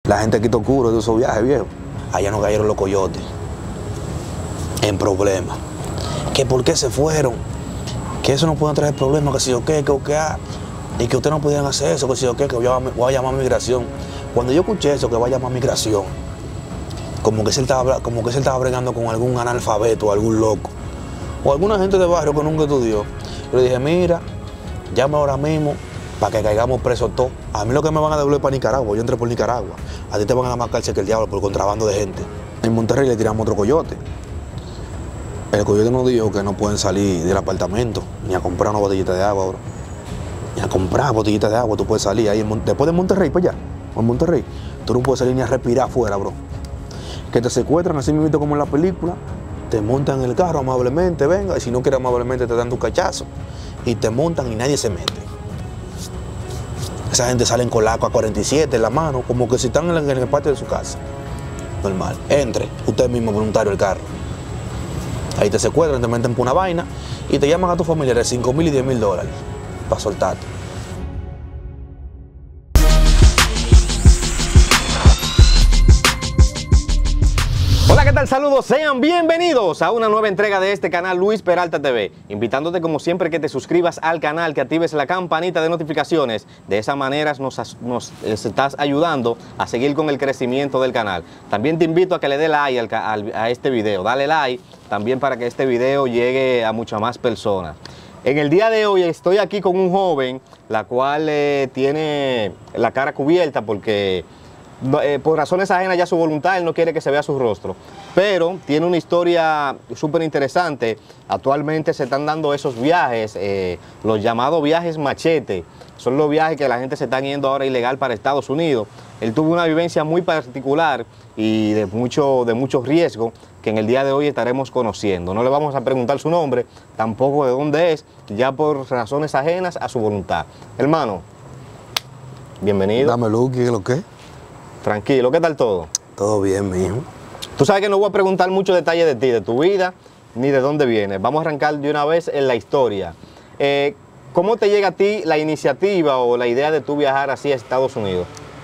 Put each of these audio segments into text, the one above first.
La gente quitó curo de esos viajes, viejo. Allá no cayeron los coyotes en problemas. Que por qué se fueron, que eso no puede traer problemas, que si yo qué, y que ustedes no podían hacer eso, que si yo qué, que voy a llamar a migración. Cuando yo escuché eso, que va a llamar a migración, como que se estaba bregando con algún analfabeto o algún loco, o alguna gente de barrio que nunca estudió. Yo le dije, mira, llama ahora mismo para que caigamos presos todos. A mí lo que me van a devolver para Nicaragua, yo entré por Nicaragua. A ti te van a dar más cárcel que el diablo por contrabando de gente. En Monterrey le tiramos otro coyote. El coyote nos dijo que no pueden salir del apartamento ni a comprar una botellita de agua, bro. Ni a comprar botellitas de agua, tú puedes salir ahí después de Monterrey, para allá, en Monterrey, tú no puedes salir ni a respirar afuera, bro. Que te secuestran así mismo como en la película, te montan en el carro amablemente, venga, y si no quieres amablemente te dan tu cachazo, y te montan y nadie se mete. Esa gente sale con la AK-47 en la mano, como que si están en el patio de su casa. Normal. Entre, usted mismo voluntario el carro. Ahí te secuestran, te meten por una vaina y te llaman a tus familiares $5,000 y $10,000 para soltarte. Hola, ¿qué tal? Saludos, sean bienvenidos a una nueva entrega de este canal Luis Peralta TV, invitándote como siempre que te suscribas al canal, que actives la campanita de notificaciones. De esa manera nos estás ayudando a seguir con el crecimiento del canal. También te invito a que le dé like a este video, dale like también para que este video llegue a muchas más personas. En el día de hoy estoy aquí con un joven, la cual tiene la cara cubierta porque por razones ajenas ya a su voluntad, él no quiere que se vea su rostro, pero tiene una historia súper interesante. Actualmente se están dando esos viajes, los llamados viajes machete. Son los viajes que la gente se está yendo ahora ilegal para Estados Unidos. Él tuvo una vivencia muy particular y de mucho riesgo que en el día de hoy estaremos conociendo. No le vamos a preguntar su nombre, tampoco de dónde es, ya por razones ajenas a su voluntad. Hermano, bienvenido. Dame luz, ¿qué es lo que? Tranquilo, ¿qué tal todo? Todo bien, mijo. Tú sabes que no voy a preguntar muchos detalles de ti, de tu vida, ni de dónde vienes. Vamos a arrancar de una vez en la historia. ¿Cómo te llega a ti la iniciativa o la idea de tú viajar así a Estados Unidos?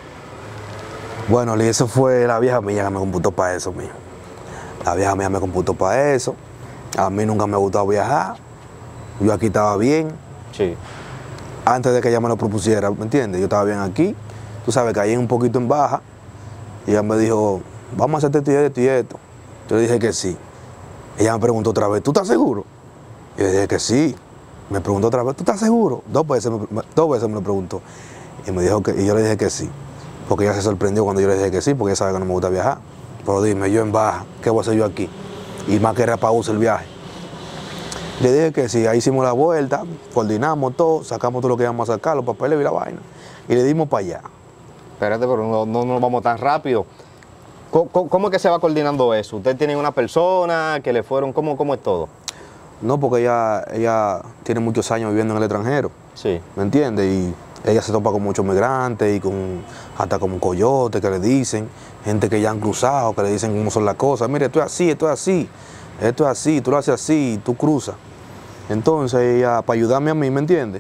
Bueno, eso fue la vieja mía que me computó para eso, mijo. La vieja mía me computó para eso. A mí nunca me ha gustado viajar. Yo aquí estaba bien. Sí. Antes de que ella me lo propusiera, ¿me entiendes? Yo estaba bien aquí. Tú sabes, caí un poquito en baja. Y ella me dijo, vamos a hacerte esto y esto. Yo le dije que sí. Ella me preguntó otra vez, ¿tú estás seguro? Yo le dije que sí. Me preguntó otra vez, ¿tú estás seguro? Dos veces me lo preguntó. Y yo le dije que sí. Porque ella se sorprendió cuando yo le dije que sí, porque ella sabe que no me gusta viajar. Pero dime, yo en baja, ¿qué voy a hacer yo aquí? Y más que era pausa el viaje. Le dije que sí, ahí hicimos la vuelta, coordinamos todo, sacamos todo lo que íbamos a sacar, los papeles y la vaina. Y le dimos para allá. Espérate, pero no nos vamos tan rápido. ¿Cómo es que se va coordinando eso? ¿Usted tiene una persona que le fueron? ¿Cómo es todo? No, porque ella tiene muchos años viviendo en el extranjero. Sí. ¿Me entiendes? Y ella se topa con muchos migrantes y hasta con coyotes que le dicen, gente que ya han cruzado, que le dicen cómo son las cosas. Mire, esto es así, esto es así, esto es así, tú lo haces así, tú cruzas. Entonces ella, para ayudarme a mí, ¿me entiendes?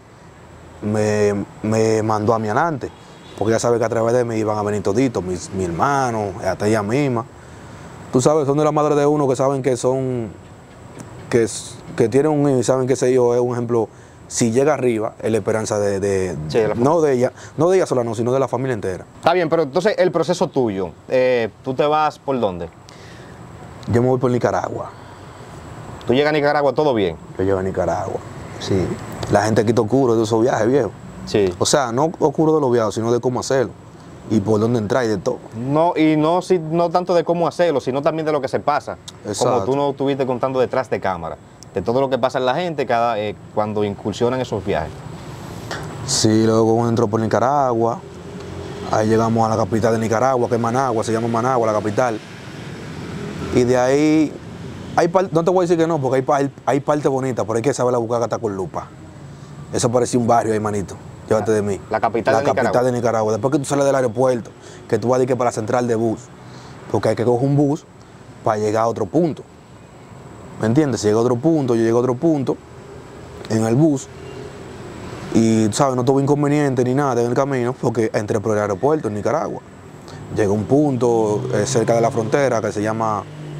Me mandó a mí adelante, porque ella sabe que a través de mí iban a venir toditos, mi hermano, hasta ella misma. Tú sabes, son de la madre de uno que saben que son, que tienen un hijo y saben que ese hijo es un ejemplo. Si llega arriba, es la esperanza sí, no de ella sola, no, sino de la familia entera. Está bien, pero entonces el proceso tuyo, ¿tú te vas por dónde? Yo me voy por Nicaragua. ¿Tú llegas a Nicaragua todo bien? Yo llego a Nicaragua, sí. La gente quita oscuro de esos viajes, viejo. Sí. O sea, no oscuro de los viajes, sino de cómo hacerlo. Y por dónde entrar y de todo. No tanto de cómo hacerlo, sino también de lo que se pasa. Exacto. Como tú no estuviste contando detrás de cámara. De todo lo que pasa en la gente cuando incursionan esos viajes. Sí, luego entró por Nicaragua. Ahí llegamos a la capital de Nicaragua, que es Managua, se llama Managua, la capital. Y de ahí, no te voy a decir que no, porque hay parte bonita, pero hay que saberla buscar hasta con lupa. Eso parecía un barrio ahí, manito. Llévate de mí. La capital de Nicaragua. La capital de Nicaragua. Después que tú sales del aeropuerto, que tú vas a ir para la central de bus, porque hay que coger un bus para llegar a otro punto. ¿Me entiendes? Si llega a otro punto, yo llego a otro punto en el bus y, ¿sabes? No tuve inconveniente ni nada en el camino porque entré por el aeropuerto en Nicaragua. Llegué a un punto cerca de la frontera que se llama,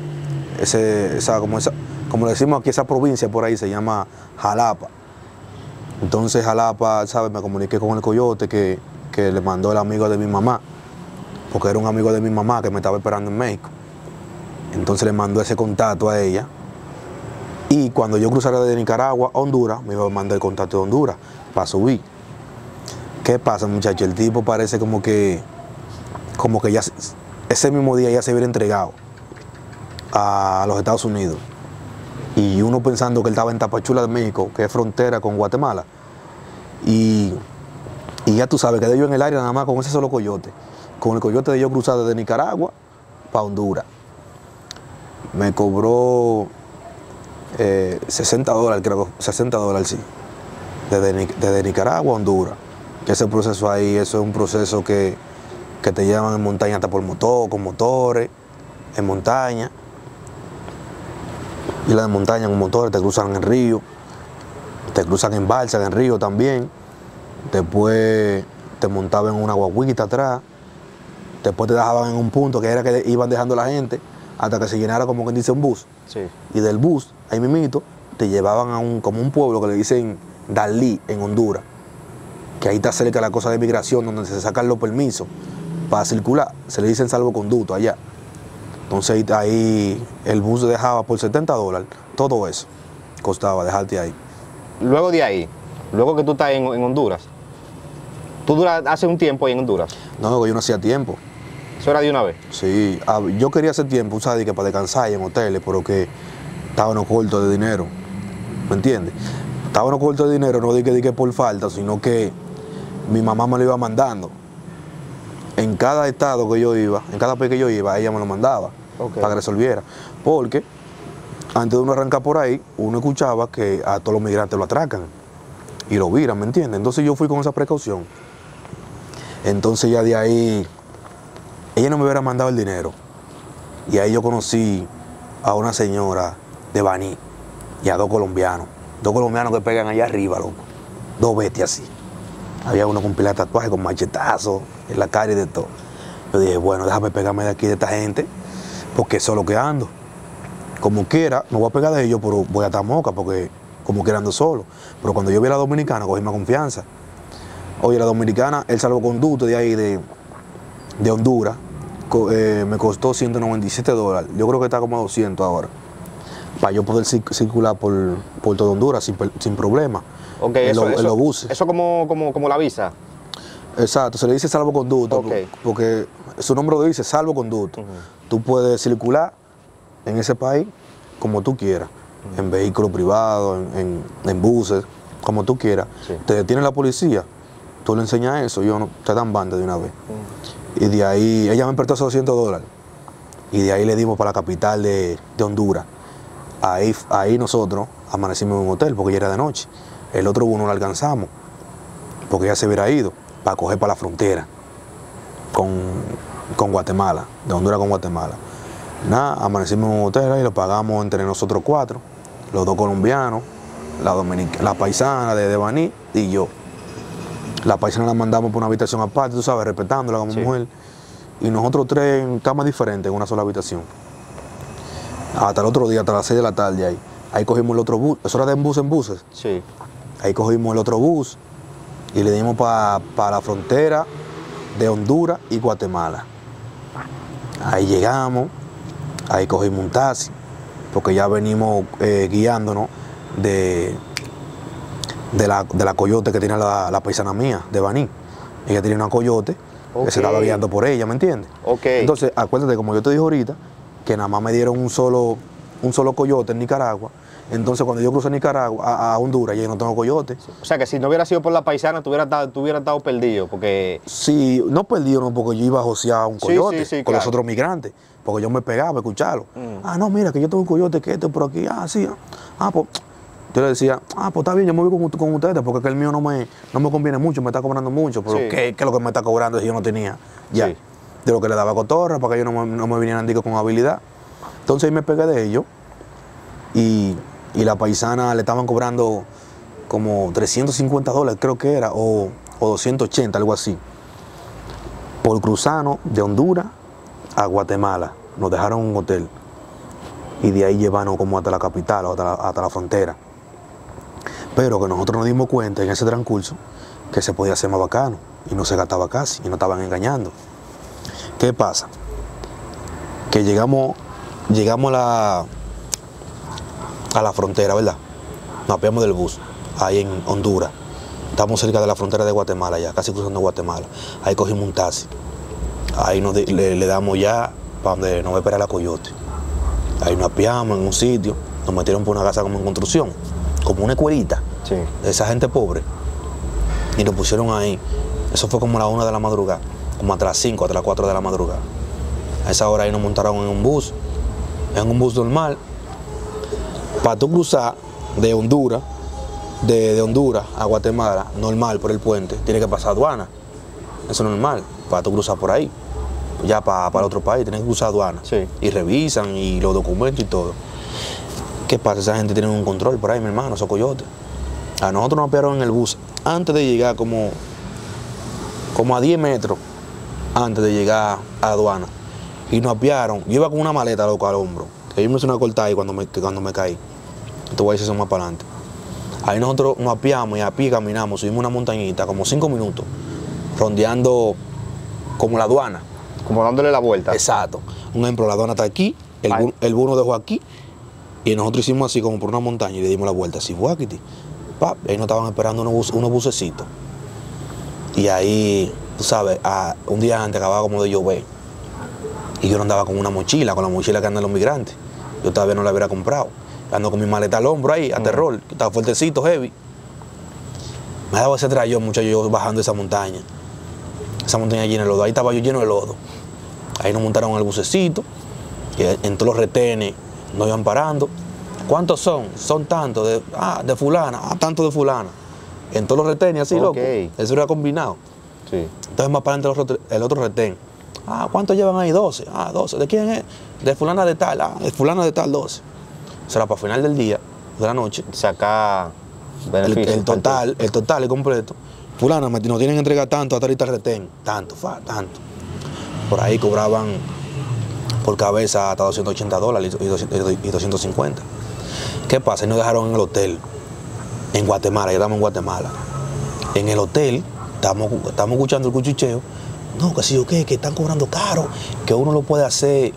como le decimos aquí, esa provincia por ahí se llama Jalapa. Entonces Jalapa, ¿sabes? Me comuniqué con el coyote que le mandó el amigo de mi mamá, porque era un amigo de mi mamá que me estaba esperando en México. Entonces le mandó ese contacto a ella. Y cuando yo cruzara de Nicaragua a Honduras, me iba a mandar el contacto de Honduras para subir. ¿Qué pasa, muchachos? El tipo parece como que ya ese mismo día ya se hubiera entregado a los Estados Unidos. Y uno pensando que él estaba en Tapachula de México, que es frontera con Guatemala. Y ya tú sabes, quedé yo en el área nada más con ese solo coyote. Con el coyote de yo cruzar desde Nicaragua para Honduras. Me cobró $60, creo, $60, sí. Desde Nicaragua a Honduras. Que ese proceso ahí, eso es un proceso que te llevan en montaña hasta por motor, con motores, en montaña. Y la de montaña con motores, te cruzan en río, te cruzan en balsa, en río también. Después te montaban en una guaguita atrás. Después te dejaban en un punto que era que iban dejando la gente hasta que se llenara, como quien dice, un bus. Sí. Y del bus, ahí mismito, te llevaban a como un pueblo que le dicen Dalí, en Honduras. Que ahí está cerca la cosa de migración, donde se sacan los permisos para circular. Se le dicen salvoconducto allá. Entonces ahí el bus se dejaba por $70. Todo eso costaba dejarte ahí. Luego de ahí, luego que tú estás en Honduras, ¿tú duras hace un tiempo ahí en Honduras? No, yo no hacía tiempo. ¿Eso era de una vez? Sí, yo quería hacer tiempo, ¿sabes? Que para descansar en hoteles, pero que estábamos cortos de dinero. ¿Me entiendes? Estábamos cortos de dinero, no dije por falta, sino que mi mamá me lo iba mandando. En cada estado que yo iba, en cada país que yo iba, ella me lo mandaba para que resolviera. Porque antes de uno arrancar por ahí, uno escuchaba que a todos los migrantes lo atracan y lo viran, ¿me entiendes? Entonces yo fui con esa precaución. Entonces ya de ahí, ella no me hubiera mandado el dinero. Y ahí yo conocí a una señora de Baní y a dos colombianos que pegan allá arriba, loco. Dos bestias así. Había uno con pila de tatuaje, con machetazos en la cara y de todo. Yo dije, bueno, déjame pegarme de aquí de esta gente, porque eso es lo que ando. Como quiera, me voy a pegar de ellos, pero voy a estar moca, porque como quiera ando solo. Pero cuando yo vi a la dominicana, cogí más confianza. Oye, la dominicana, el salvoconducto de ahí de Honduras, me costó $197. Yo creo que está como a 200 ahora. Para yo poder circular por todo Honduras sin problema. Ok, en los buses. Eso como la visa. Exacto, se le dice salvoconducto, porque su nombre lo dice, salvoconducto. Tú puedes circular en ese país como tú quieras, en vehículos privados, en buses, como tú quieras. Sí. Te detiene la policía, tú le enseñas eso, te dan banda de una vez. Y de ahí, ella me prestó esos $200. Y de ahí le dimos para la capital de Honduras. Ahí nosotros amanecimos en un hotel, porque ya era de noche. El otro bus no lo alcanzamos, porque ya se hubiera ido, para coger para la frontera con Guatemala, de Honduras con Guatemala. Nada, amanecimos en un hotel y lo pagamos entre nosotros 4, los dos colombianos, la paisana de Baní y yo. La paisana la mandamos por una habitación aparte, tú sabes, respetándola como mujer. Y nosotros 3 en camas diferentes, en una sola habitación. Hasta el otro día, hasta las 6 de la tarde ahí cogimos el otro bus, eso era de bus en buses. Sí. Ahí cogimos el otro bus y le dimos para la frontera de Honduras y Guatemala. Ahí llegamos, ahí cogimos un taxi, porque ya venimos guiándonos de la coyote que tiene la paisana mía, de Baní. Ella tiene una coyote que se estaba guiando por ella, ¿me entiendes? Entonces, acuérdate, como yo te dije ahorita, que nada más me dieron un solo coyote en Nicaragua. Entonces, cuando yo crucé Nicaragua a Honduras, ya no tengo coyote. O sea, que si no hubiera sido por la paisana, tú hubieras estado perdido, porque... Sí, no perdido, no, porque yo iba a josear a un coyote con claro. los otros migrantes, porque yo me pegaba a escucharlo. Ah, no, mira, que yo tengo un coyote que por aquí, sí. Pues, yo le decía, pues está bien, yo me voy con ustedes, porque que el mío no me conviene mucho, me está cobrando mucho, pero ¿qué es lo que me está cobrando si yo no tenía ya? Sí. De lo que le daba cotorra, para que ellos no me vinieran con habilidad. Entonces ahí me pegué de ellos y la paisana le estaban cobrando como $350, creo que era, o 280, algo así. por cruzarnos de Honduras a Guatemala. Nos dejaron en un hotel y de ahí llevarnos como hasta la capital o hasta la frontera. Pero que nosotros nos dimos cuenta en ese transcurso que se podía hacer más bacano y no se gastaba casi y nos estaban engañando. ¿Qué pasa? Que llegamos a la frontera, ¿verdad? Nos apeamos del bus, ahí en Honduras. Estamos cerca de la frontera de Guatemala ya, casi cruzando Guatemala. Ahí cogimos un taxi. Ahí le damos ya para donde nos va a esperar la Coyote. Ahí nos apeamos en un sitio, nos metieron por una casa como en construcción, como una escuelita, Sí. de esa gente pobre. Y nos pusieron ahí. Eso fue como a la 1 de la madrugada, como hasta las 5, hasta las 4 de la madrugada. A esa hora ahí nos montaron en un bus normal, para tú cruzar de Honduras, de Honduras a Guatemala, normal por el puente, tiene que pasar aduana. Eso es normal, para tú cruzar por ahí. Ya para el otro país, tienes que cruzar aduana. Sí. Y revisan y los documentos y todo. ¿Qué pasa? Esa gente tiene un control por ahí, mi hermano, esos coyotes. A nosotros nos apiaron en el bus antes de llegar como a 10 metros antes de llegar a aduana. Y nos apiaron. Yo iba con una maleta, loco, al hombro. Que yo me hice una cortada ahí cuando me caí. Te voy a decir eso más para adelante. Ahí nosotros nos apiamos y a pie caminamos, subimos una montañita, como 5 minutos, rondeando como la aduana. Como dándole la vuelta. Exacto. Un ejemplo, la aduana está aquí, el bus nos dejó aquí, y nosotros hicimos así como por una montaña y le dimos la vuelta. Así fue aquí. Ahí nos estaban esperando unos bucecitos. Y ahí, tú sabes, un día antes acababa como de llover. Y yo no andaba con una mochila, con la mochila que andan los migrantes. Yo todavía no la hubiera comprado. Ando con mi maleta al hombro ahí, a terror, que estaba fuertecito, heavy. Me daba ese trayón, muchacho, yo bajando esa montaña. Esa montaña llena de lodo. Ahí estaba yo lleno de lodo. Ahí nos montaron en el bucecito. Y en todos los retenes nos iban parando. ¿Cuántos son? Son tantos. De fulana. Tanto de fulana. En todos los retenes, así, loco. Eso era combinado. Sí. Entonces más para adelante el otro retén. ¿Cuántos llevan ahí? 12. 12. ¿De quién es? De fulana de tal. De fulana de tal, 12. Eso era para final del día, de la noche. Sacar beneficio. El total es completo. Fulana, nos tienen que entregar tanto hasta ahorita el retén. Tanto. Por ahí cobraban por cabeza hasta $280 y 250. ¿Qué pasa? Y nos dejaron en el hotel, en Guatemala, ya estamos en Guatemala. En el hotel, estamos escuchando el cuchicheo. No, que si yo qué, que están cobrando caro, que uno lo puede hacer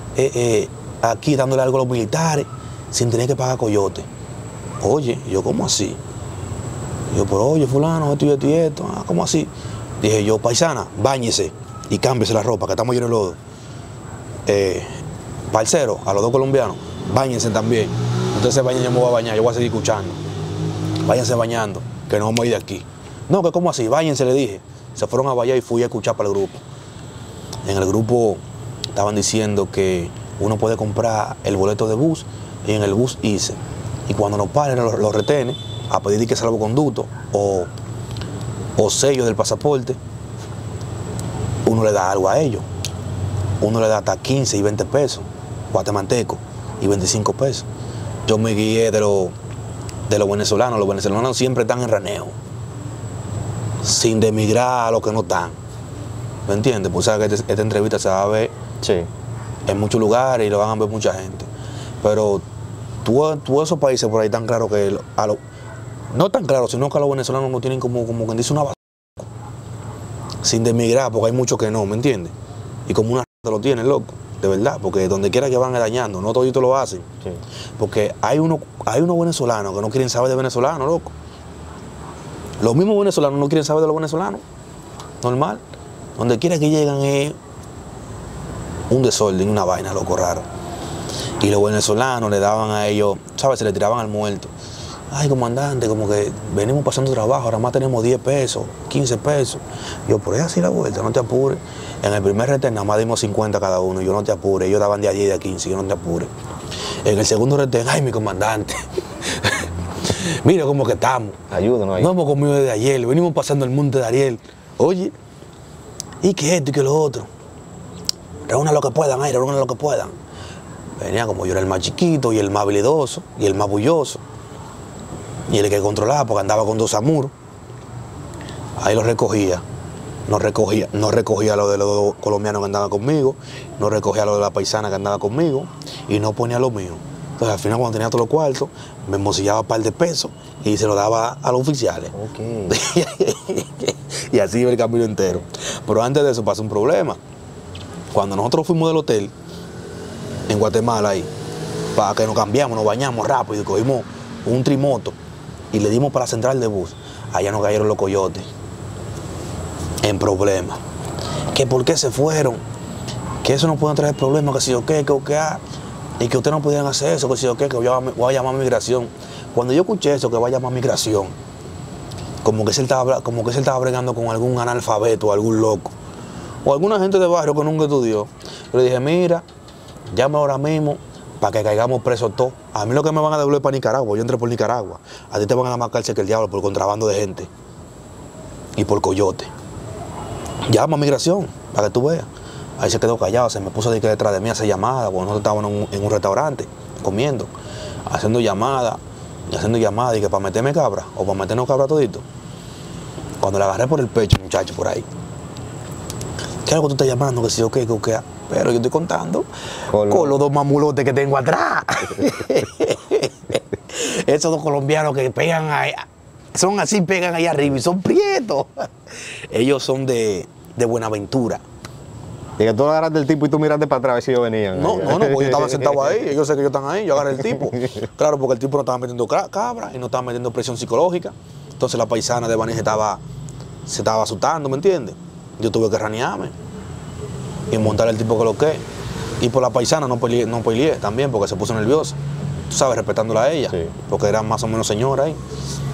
aquí dándole algo a los militares sin tener que pagar coyote. Oye, yo, ¿cómo así? Yo, pero oye, fulano, esto y esto y esto. ¿Cómo así? Dije yo, paisana, báñese y cámbiese la ropa, que estamos llenos de lodo. Parcero, a los dos colombianos, báñense también. Ustedes se bañan, yo me voy a bañar, yo voy a seguir escuchando. Váyanse bañando, que nos vamos a ir de aquí. No, que ¿cómo así? Báñense, le dije. Se fueron a bañar y fui a escuchar para el grupo. En el grupo estaban diciendo que uno puede comprar el boleto de bus y en el bus irse. Y cuando nos paren los retenes a pedir que salvoconducto o sello del pasaporte, uno le da algo a ellos. Uno le da hasta 15 y 20 pesos, guatemalteco, y 25 pesos. Yo me guié de los venezolanos. Los venezolanos siempre están en raneo, sin demigrar a los que no están. ¿Me entiendes? Pues sabes que esta entrevista se va a ver en muchos lugares y lo van a ver mucha gente. Pero todos esos países por ahí tan claro que no tan claro, sino que a los venezolanos no tienen como quien dice una base. Sin demigrar, porque hay muchos que no, ¿me entiendes? Y como una lo tienen, loco, de verdad, porque donde quiera que van dañando, no toditos lo hacen. Sí. Porque hay unos venezolanos que no quieren saber de venezolanos, loco. Los mismos venezolanos no quieren saber de los venezolanos. Normal. Donde quiera que llegan es un desorden, una vaina, loco, raro. Y los venezolanos le daban a ellos, ¿sabes? Se le tiraban al muerto. Ay, comandante, como que venimos pasando trabajo, ahora más tenemos 10 pesos, 15 pesos. Yo, por ahí así la vuelta, no te apures. En el primer retén nada más dimos 50 cada uno, yo no te apures. Ellos daban de a 10 y de a 15, yo no te apures. En el segundo retén, ay, mi comandante. Mira cómo que estamos. Ayúdanos ahí. No hemos comido desde ayer, venimos pasando el monte de Ariel. Oye, y que esto y que lo otro. Reúnan lo que puedan, reúnan lo que puedan. Venía como yo era el más chiquito y el más habilidoso y el más bulloso. Y el que controlaba porque andaba con 2 amuros. Ahí los recogía no recogía lo de los colombianos que andaban conmigo, no recogía lo de la paisana que andaba conmigo y no ponía lo mío. Entonces al final cuando tenía todos los cuartos, me embolsillaba un par de pesos y se lo daba a los oficiales. Okay. Y así iba el camino entero. Pero antes de eso pasó un problema. Cuando nosotros fuimos del hotel, en Guatemala ahí, para que nos cambiamos, nos bañamos rápido y cogimos un trimoto y le dimos para la central de bus, allá nos cayeron los coyotes en problemas. Que por qué se fueron, que eso no puede traer problemas, que si yo qué, y que ustedes no pudieran hacer eso, que si yo qué, que voy a llamar a migración. Cuando yo escuché eso, que voy a llamar a migración, como que se estaba bregando con algún analfabeto o algún loco, o alguna gente de barrio que nunca estudió. Yo le dije, mira, llame ahora mismo para que caigamos presos todos. A mí lo que me van a devolver para Nicaragua, yo entré por Nicaragua. A ti te van a dar más cárcel que el diablo por contrabando de gente y por coyote. Llama a migración para que tú veas. Ahí se quedó callado, se me puso detrás de mí a hacer llamadas, cuando nosotros estábamos en un restaurante comiendo, haciendo llamadas y que para meterme cabra o para meternos cabra todito. Cuando le agarré por el pecho, muchacho, por ahí. ¿Qué es lo que tú estás llamando? Que si yo qué, pero yo estoy contando con los dos mamulotes que tengo atrás. Esos dos colombianos que pegan ahí, son así, pegan ahí arriba y son prietos. Ellos son de Buenaventura. Y que tú agarraste el tipo y tú miraste para atrás a ver si ellos venían. No, porque yo estaba sentado ahí, ellos sé que ellos están ahí, yo agarré el tipo. Claro, porque el tipo no estaba metiendo cabra y no estaba metiendo presión psicológica. Entonces la paisana de Baní se estaba asustando, ¿me entiendes? Yo tuve que ranearme y montar el tipo que lo que. Y por la paisana no peleé también porque se puso nerviosa. Tú sabes, respetándola a ella, sí, porque era más o menos señora ahí.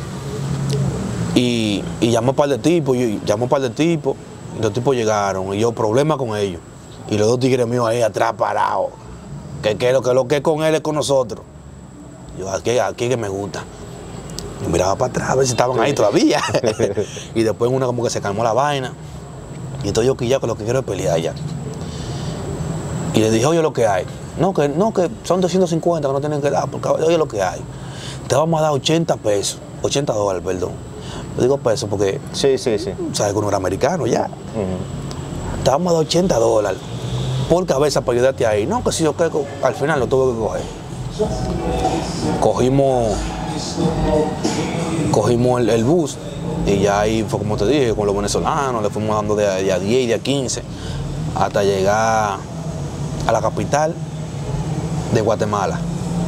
Y llamó un par de tipos, y los tipos llegaron y yo problema con ellos. Y los dos tigres míos ahí atrás parados. Que lo que es con él es con nosotros. Yo, aquí que me gusta. Yo miraba para atrás a ver si estaban ahí todavía. Y después una como que se calmó la vaina. Y estoy yo quillado que lo que quiero es pelear ya. Y le dije, oye lo que hay. No, que son 250 que no tienen que dar, porque oye lo que hay. Te vamos a dar 80 pesos, 80 dólares, perdón. Yo digo pesos porque, sí. sabes que uno era americano ya. Te vamos a dar 80 dólares por cabeza para ayudarte ahí. No, que si yo que al final lo tuve que coger. Cogimos el bus y ya ahí fue como te dije, con los venezolanos, le fuimos dando de a 10 y de a 15 hasta llegar a la capital de Guatemala.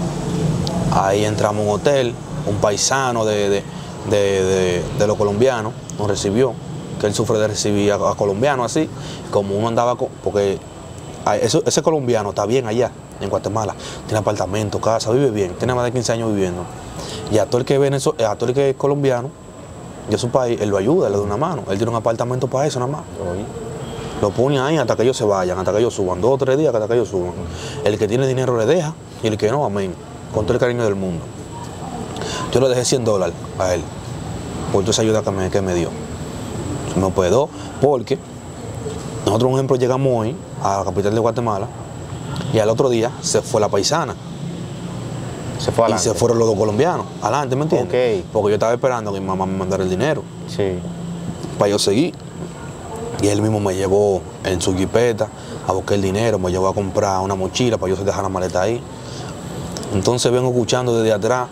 Ahí entramos a un hotel, un paisano de los colombianos nos recibió, que él sufre de recibir a colombianos así, como uno andaba porque ese colombiano está bien allá en Guatemala, tiene apartamento, casa, vive bien, tiene más de 15 años viviendo. Y a todo el que es colombiano de su país, él lo ayuda, le da una mano. Él tiene un apartamento para eso nada más. Lo pone ahí hasta que ellos se vayan, hasta que ellos suban, 2 o 3 días hasta que ellos suban. El que tiene dinero le deja y el que no, amén, con todo el cariño del mundo. Yo le dejé 100 dólares a él por toda esa ayuda que me dio. Se me puedo, porque nosotros, por ejemplo, llegamos hoy a la capital de Guatemala y al otro día se fue la paisana. Se fue adelante. Y se fueron los dos colombianos, adelante, ¿me entiendes? Okay. Porque yo estaba esperando que mi mamá me mandara el dinero. Sí. Para yo seguir. Y él mismo me llevó en su jipeta a buscar el dinero, me llevó a comprar una mochila para yo dejar la maleta ahí. Entonces vengo escuchando desde atrás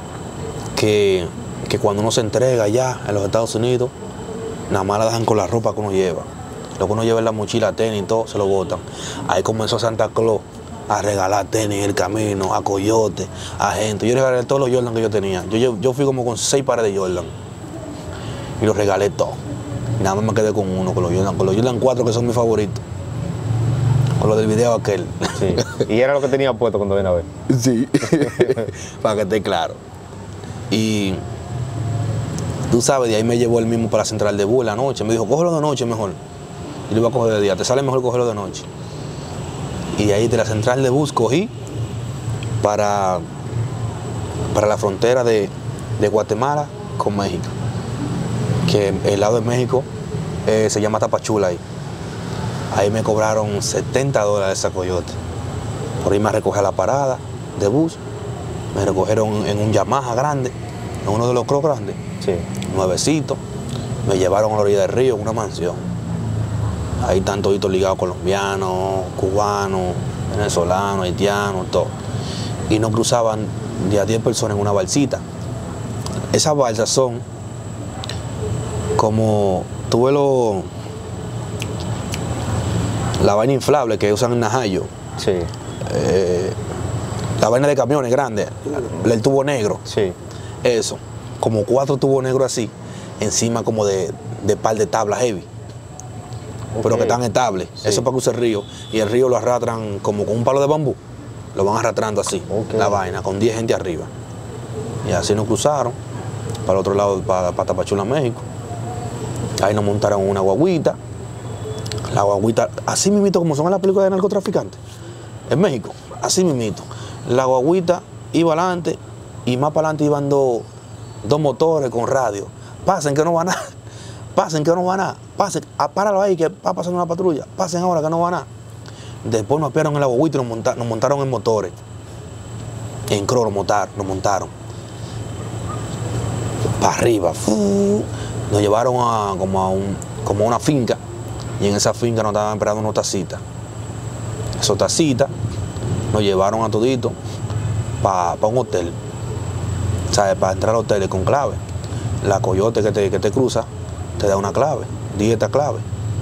que cuando uno se entrega allá en los Estados Unidos, nada más la dejan con la ropa que uno lleva. Lo que uno lleva en la mochila, tenis y todo, se lo botan. Ahí comenzó Santa Claus a regalar tenis en el camino, a coyote, a gente. Yo regalé todos los Jordan que yo tenía. Yo fui como con 6 pares de Jordan. Y los regalé todos. Nada más me quedé con uno, con los Jordan 4 que son mis favoritos. Con lo del video aquel. Sí. Y era lo que tenía puesto cuando ven a ver. Sí. Para que esté claro. Y tú sabes, de ahí me llevó él mismo para la central de bus la noche. Me dijo, cógelo de noche mejor. Y lo iba a coger de día. Te sale mejor cogerlo de noche. Y de ahí de la central de bus cogí para la frontera de Guatemala con México. Que el lado de México se llama Tapachula ahí. Ahí me cobraron 70 dólares esa coyote. Por ahí me recogí a la parada de bus. Me recogieron en un Yamaha grande, en uno de los Crocs grandes. Sí. Nuevecito. Me llevaron a la orilla del río, en una mansión. Ahí están toditos ligados, colombianos, cubanos, venezolanos, haitianos, todo. Y nos cruzaban de a 10 personas en una balsita. Esas balsas son como, tuve la vaina inflable que usan en Najayo. Sí. La vaina de camiones grandes, el tubo negro. Sí. Eso, como 4 tubos negros así, encima como de par de tablas heavy. Okay. Pero que están estables. Sí. Eso es para que use el río. Y el río lo arrastran como con un palo de bambú. Lo van arrastrando así, okay, la vaina, con 10 gente arriba. Y así nos cruzaron para el otro lado, para Tapachula, México. Ahí nos montaron una guaguita. La guaguita, así mismito como son en las películas de narcotraficantes. En México, así mismito. La guaguita iba adelante y más para adelante iban dos motores con radio. Pasen que no va nada. Pasen que no va nada. Pasen, páralo ahí que va pasando una patrulla. Pasen ahora que no va nada. Después nos apiaron en la guaguita y nos montaron en motores. En Cro nos montaron. Para arriba. Nos llevaron como a una finca. Y en esa finca nos estaban esperando unos tacitas. Esos tacitas nos llevaron a todito para un hotel. ¿Sabes? Para entrar al hotel con clave. La coyote que te cruza te da una clave. Di esta clave.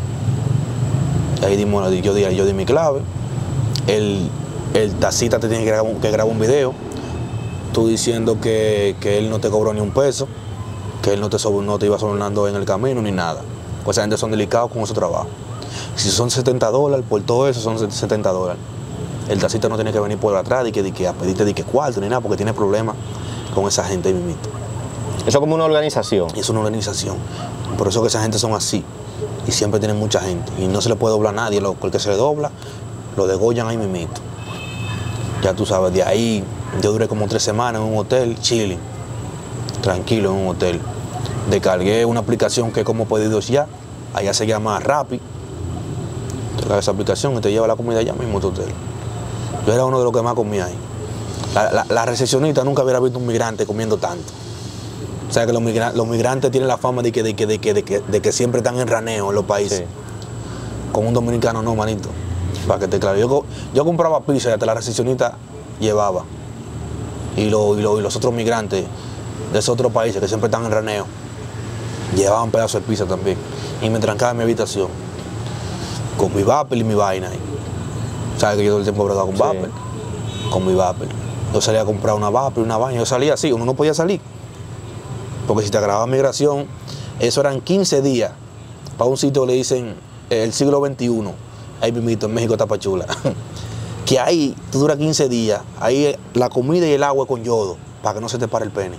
Y ahí yo di mi clave. El tacita te tiene que grabar un video. Tú diciendo que él no te cobró ni un peso. Que él no te iba sobornando en el camino ni nada. Pues esa gente son delicados con su trabajo. Si son $70, por todo eso son $70. El tacita no tiene que venir por atrás y que a pedirte cuarto ni nada, porque tiene problemas con esa gente ahí mismito. Eso como una organización. Es una organización. Por eso que esa gente son así. Y siempre tienen mucha gente. Y no se le puede doblar a nadie. El que se le dobla, lo degollan ahí mismito. Ya tú sabes, de ahí yo duré como 3 semanas en un hotel, chilling. Tranquilo en un hotel. Descargué una aplicación que es como Pedidos Ya. Allá se llama Rappi. Te cargas esa aplicación y te lleva la comida allá mismo a tu hotel. Yo era uno de los que más comía ahí. La recepcionista nunca hubiera visto un migrante comiendo tanto. O sea que los migrantes tienen la fama de que siempre están en raneo en los países. Sí. Con un dominicano no, manito. Para que te claro. Yo compraba pizza y hasta la recepcionista llevaba. Y los otros migrantes de esos otros países que siempre están en raneo llevaban pedazos de pizza también. Y me trancaba en mi habitación con mi vapor y mi vaina ahí. ¿Sabes que yo todo el tiempo he bregado con vapor? Con mi vapor. Yo salía a comprar una vapor y una vaina. Yo salía así, uno no podía salir. Porque si te agravaba migración, eso eran 15 días para un sitio que le dicen el siglo XXI, ahí mismito en México, Tapachula. Que ahí tú duras 15 días, ahí la comida y el agua con yodo, para que no se te pare el pene.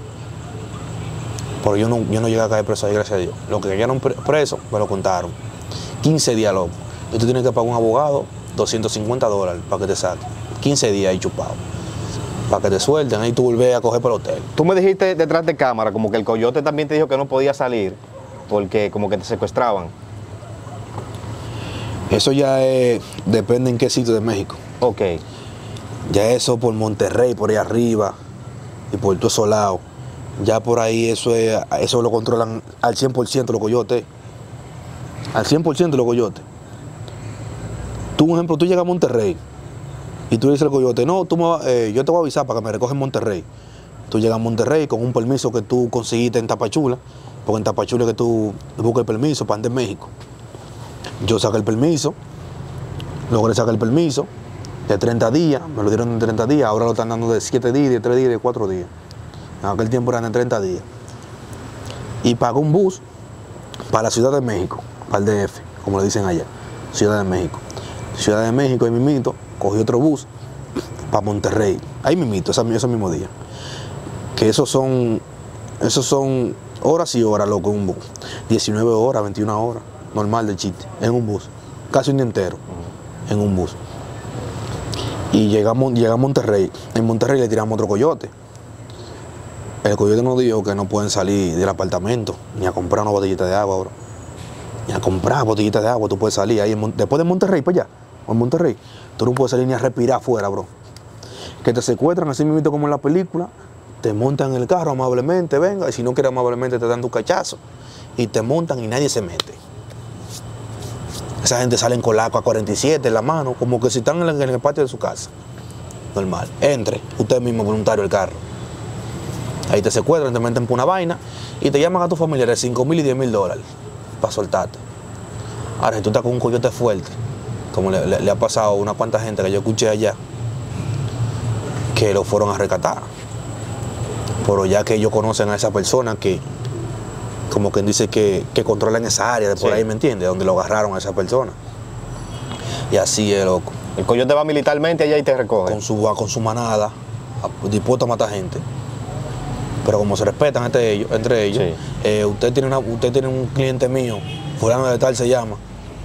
Porque yo no llegué a caer preso ahí, gracias a Dios. Los que cayeron presos me lo contaron. 15 días, loco. Y tú tienes que pagar un abogado $250 para que te saque. 15 días ahí chupado. Para que te suelten, ahí tú volvés a coger para el hotel. Tú me dijiste detrás de cámara, como que el coyote también te dijo que no podía salir, porque como que te secuestraban. Eso ya depende en qué sitio de México. Ok. Ya eso por Monterrey, por ahí arriba, y por todo esos lados. Ya por ahí eso lo controlan al 100% los coyotes. Al 100% los coyotes. Tú, un ejemplo, tú llegas a Monterrey y tú dices al coyote, no, yo te voy a avisar para que me recoja en Monterrey. Tú llegas a Monterrey con un permiso que tú conseguiste en Tapachula, porque en Tapachula es que tú buscas el permiso para andar en México. Yo saqué el permiso, logré sacar el permiso de 30 días, me lo dieron en 30 días, ahora lo están dando de 7 días, de 3 días, de 4 días. En aquel tiempo eran de 30 días. Y pagué un bus para la Ciudad de México, para el DF, como le dicen allá, Ciudad de México. Ciudad de México, ahí mismito, cogí otro bus para Monterrey, ahí mismito, ese mismo día. Que esos son horas y horas, loco, en un bus. 19 horas, 21 horas, normal de chiste, en un bus. Casi un día entero, en un bus. Y llegamos a Monterrey. En Monterrey le tiramos otro coyote. El coyote nos dijo que no pueden salir del apartamento, ni a comprar una botellita de agua, bro. Ni a comprar botellita de agua, tú puedes salir ahí. Después de Monterrey, para allá, o en Monterrey, tú no puedes salir ni a respirar afuera, bro. Que te secuestran así mismo como en la película, te montan en el carro amablemente, venga, y si no quieres amablemente te dan tu cachazo, y te montan y nadie se mete. Esa gente salen con la AK-47 en la mano, como que si están en el patio de su casa. Normal. Entre, usted mismo voluntario el carro. Ahí te secuestran, te meten por una vaina y te llaman a tus familiares $5,000 y $10,000 para soltarte. Ahora, si tú estás con un coyote fuerte, como le ha pasado a una cuanta gente que yo escuché allá, que lo fueron a rescatar. Pero ya que ellos conocen a esa persona que, como quien dice que controlan esa área de por ahí, ¿me entiendes? Donde lo agarraron a esa persona. Y así es, loco. El coyote va militarmente allá y te recoge. Con su manada, dispuesto a matar gente. Pero como se respetan entre ellos, sí. Usted tiene un cliente mío, fulano de tal se llama,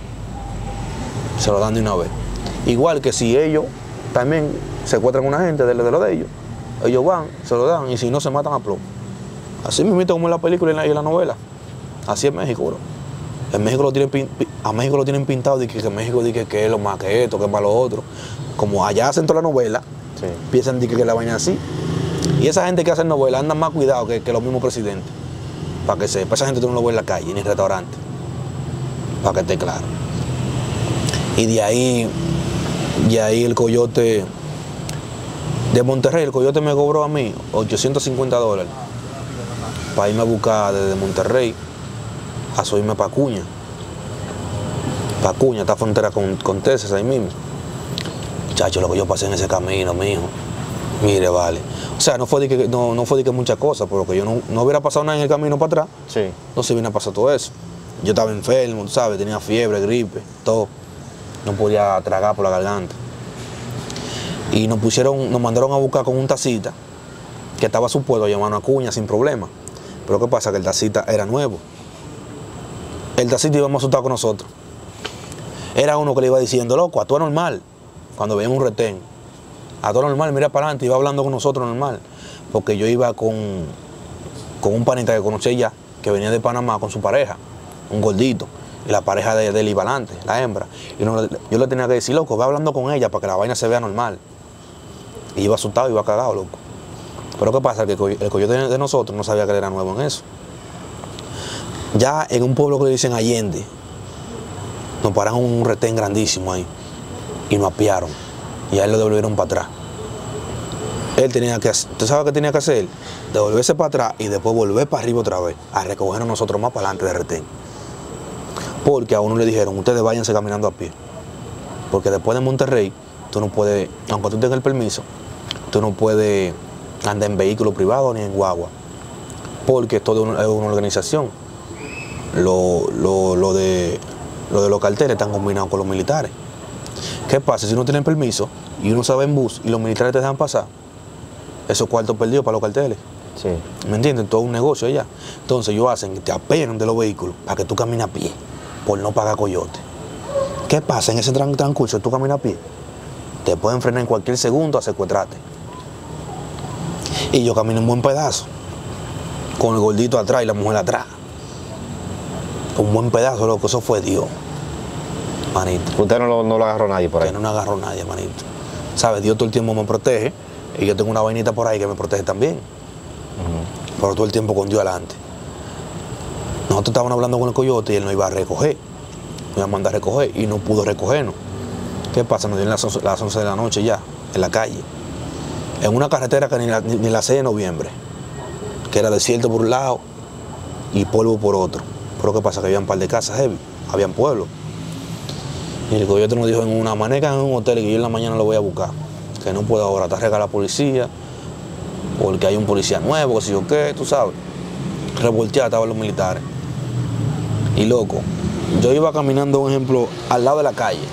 se lo dan de una vez. Igual que si ellos también secuestran a una gente de lo de ellos, ellos van, se lo dan y si no se matan a plomo. Así mismo como en la película y en la novela. Así es México, bro. En México a México lo tienen pintado de que México dice que es lo más que esto, que es más lo otro. Como allá hacen toda la novela, sí, piensan de que la vaina así. Y esa gente que hace novela andan más cuidado que los mismos presidentes. Para que sepa, esa gente tú no lo ves en la calle, ni en restaurante. Para que esté claro. Y de ahí el coyote de Monterrey, el coyote me cobró a mí $850 para irme a buscar desde Monterrey a subirme para Acuña. Para Acuña, está frontera con Texas ahí mismo. Muchacho, lo que yo pasé en ese camino, mijo. Mire, vale. O sea, no fue de que muchas cosas, porque yo no hubiera pasado nada en el camino para atrás. Sí. No se viene a pasar todo eso. Yo estaba enfermo, tú sabes, tenía fiebre, gripe, todo. No podía tragar por la garganta. Y nos mandaron a buscar con un tacita que estaba supuesto a llamar a Acuña sin problema. Pero ¿qué pasa? Que el tacita era nuevo. El tacita iba más asustado con nosotros. Era uno que le iba diciendo, loco, a todo normal, cuando veían un retén. A todo normal, mira para adelante, iba hablando con nosotros normal. Porque yo iba con un panita que conocí ya, que venía de Panamá con su pareja, un gordito. Y la pareja de él iba adelante, la hembra. Y yo le tenía que decir, loco, ve hablando con ella para que la vaina se vea normal. Y iba asustado, iba cagado, loco. Pero ¿qué pasa? Que el coyote de nosotros no sabía que él era nuevo en eso. Ya en un pueblo que le dicen Allende, nos pararon un retén grandísimo ahí. Y nos apiaron. Y a él lo devolvieron para atrás. Él tenía que, ¿tú sabes qué tenía que hacer? Devolverse para atrás y después volver para arriba otra vez, a recogernos nosotros más para adelante de retén. Porque a uno le dijeron, ustedes váyanse caminando a pie. Porque después de Monterrey, tú no puedes, aunque tú tengas el permiso, tú no puedes andar en vehículo privado ni en guagua. Porque todo es una organización. Lo de los carteles están combinados con los militares. ¿Qué pasa? Si uno tiene permiso y uno sabe en bus y los militares te dejan pasar, esos cuartos perdidos para los carteles. Sí. ¿Me entienden? Todo un negocio allá. Entonces ellos hacen que te apean de los vehículos para que tú camines a pie, por no pagar coyote. ¿Qué pasa? En ese transcurso tú caminas a pie, te pueden frenar en cualquier segundo a secuestrarte. Y yo camino un buen pedazo, con el gordito atrás y la mujer atrás. Un buen pedazo, loco, eso fue Dios, manito. Usted no lo agarró nadie por ahí. Yo no agarró nadie, manito. ¿Sabes? Dios todo el tiempo me protege y yo tengo una vainita por ahí que me protege también. Pero todo el tiempo con Dios adelante. Nosotros estábamos hablando con el coyote y él nos iba a recoger. Nos iba a mandar a recoger y no pudo recogernos. ¿Qué pasa? Nos dieron las 11 de la noche ya, en la calle. En una carretera que ni la 6 de noviembre. Que era desierto por un lado y polvo por otro. Pero ¿qué pasa? Que había un par de casas heavy, habían pueblos. Y el coyote nos dijo en una maneca en un hotel que yo en la mañana lo voy a buscar. Que no puedo ahora, está regada la policía, porque hay un policía nuevo, que si yo qué, tú sabes. Revolteados estaban los militares. Y loco, yo iba caminando, por ejemplo, al lado de la calle.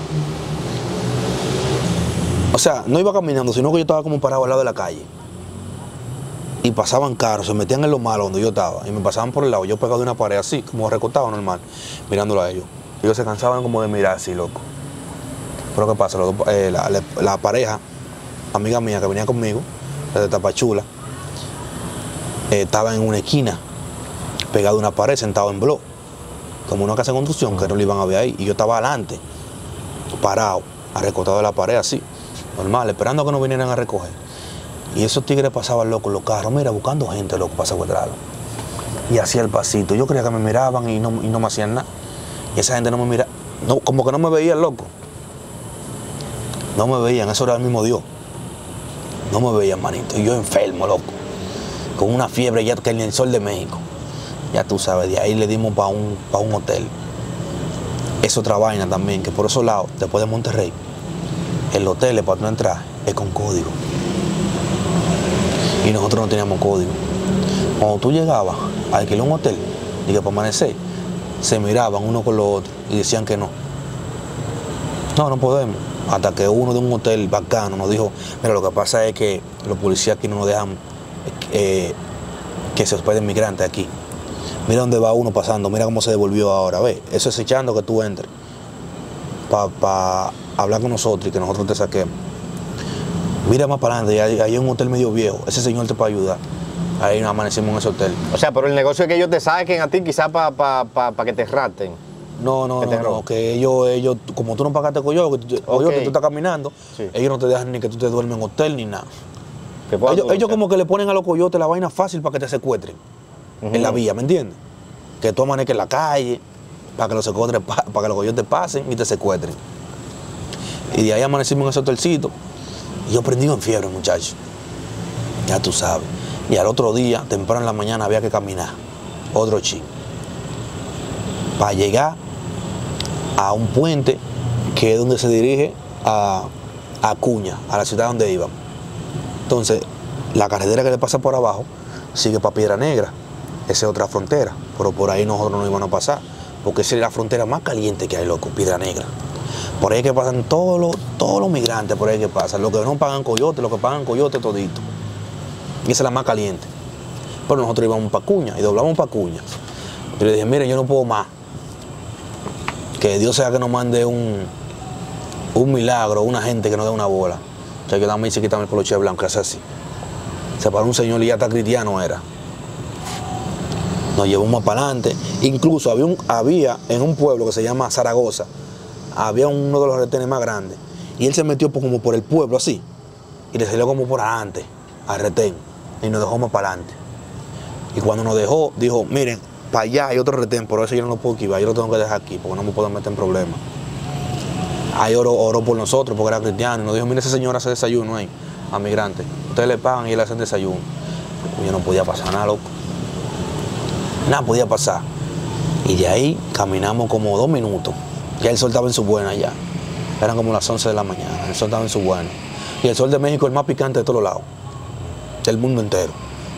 O sea, no iba caminando, sino que yo estaba como parado al lado de la calle. Y pasaban carros, se metían en lo malo donde yo estaba. Y me pasaban por el lado, yo pegado de una pared así, como recostado normal, mirándolo a ellos. Y ellos se cansaban como de mirar así, loco. Pero ¿qué pasa? La pareja, amiga mía que venía conmigo, desde Tapachula, estaba en una esquina, pegado a una pared, sentado en bloque, como una casa de construcción, que no lo iban a ver ahí. Y yo estaba adelante, parado, recostado de la pared así, normal, esperando que nos vinieran a recoger. Y esos tigres pasaban locos los carros, mira, buscando gente, loco, para secuestrarlo. Y hacía el pasito. Yo creía que me miraban y no me hacían nada. Y esa gente no me No, como que no me veían, loco. No me veían, eso era el mismo Dios. No me veían, manito. Y yo enfermo, loco. Con una fiebre ya que en el Sol de México. Ya tú sabes, de ahí le dimos para un hotel. Es otra vaina también, que por esos lados, después de Monterrey, el hotel para no entrar es con código. Y nosotros no teníamos código. Cuando tú llegabas a alquilar un hotel, y que para amanecer, se miraban uno con los otros y decían que no. No podemos. Hasta que uno de un hotel bacano nos dijo, mira, lo que pasa es que los policías aquí no nos dejan que se hospeden migrantes aquí. Mira dónde va uno pasando, mira cómo se devolvió ahora, ve. Eso es echando que tú entres para hablar con nosotros y que nosotros te saquemos. Mira más para adelante, ahí hay un hotel medio viejo, ese señor te puede ayudar. Ahí nos amanecimos en ese hotel. O sea, pero el negocio es que ellos te saquen a ti quizás para que te raten. No, que ellos, como tú no pagaste coyote, que tú estás caminando, sí. Ellos no te dejan ni que tú te duermes en hotel ni nada. Ellos como que le ponen a los coyotes la vaina fácil para que te secuestren en la vía, ¿me entiendes? Que tú amanezcas en la calle para que los coyotes pasen y te secuestren. Y de ahí amanecimos en ese hotelcito y yo prendí en fiebre, muchachos. Ya tú sabes. Y al otro día, temprano en la mañana, había que caminar otro chico para llegar a un puente que es donde se dirige a Acuña, a la ciudad donde íbamos. Entonces, la carretera que le pasa por abajo sigue para Piedra Negra. Esa es otra frontera, pero por ahí nosotros no íbamos a pasar, porque esa es la frontera más caliente que hay, loco, Piedra Negra. Por ahí que pasan todos los migrantes, por ahí que pasan. Los que no pagan coyote, los que pagan coyote todito. Y esa es la más caliente. Pero nosotros íbamos para Acuña y doblamos para Acuña. Y le dije, mire, yo no puedo más. Que Dios sea que nos mande un milagro, una gente que nos dé una bola. O sea, que dame y se quitame el poloche blanco, es así. Se paró un señor y ya está cristiano era. Nos llevamos para adelante. Incluso había en un pueblo que se llama Zaragoza, había uno de los retenes más grandes. Y él se metió como por el pueblo así. Y le salió como por adelante al retén. Y nos dejó más para adelante. Y cuando nos dejó, dijo, miren, para allá hay otro retén, pero eso yo no lo puedo esquivar, yo lo tengo que dejar aquí, porque no me puedo meter en problemas. Ahí oró por nosotros, porque era cristiano, y nos dijo, mire, ese señor hace desayuno ahí, a migrantes. Ustedes le pagan y él hace desayuno. Yo no podía pasar nada, loco. Nada podía pasar. Y de ahí caminamos como 2 minutos. Ya el sol estaba en su buena ya. Eran como las 11 de la mañana, el sol estaba en su buena. Y el sol de México es el más picante de todos lados, del mundo entero.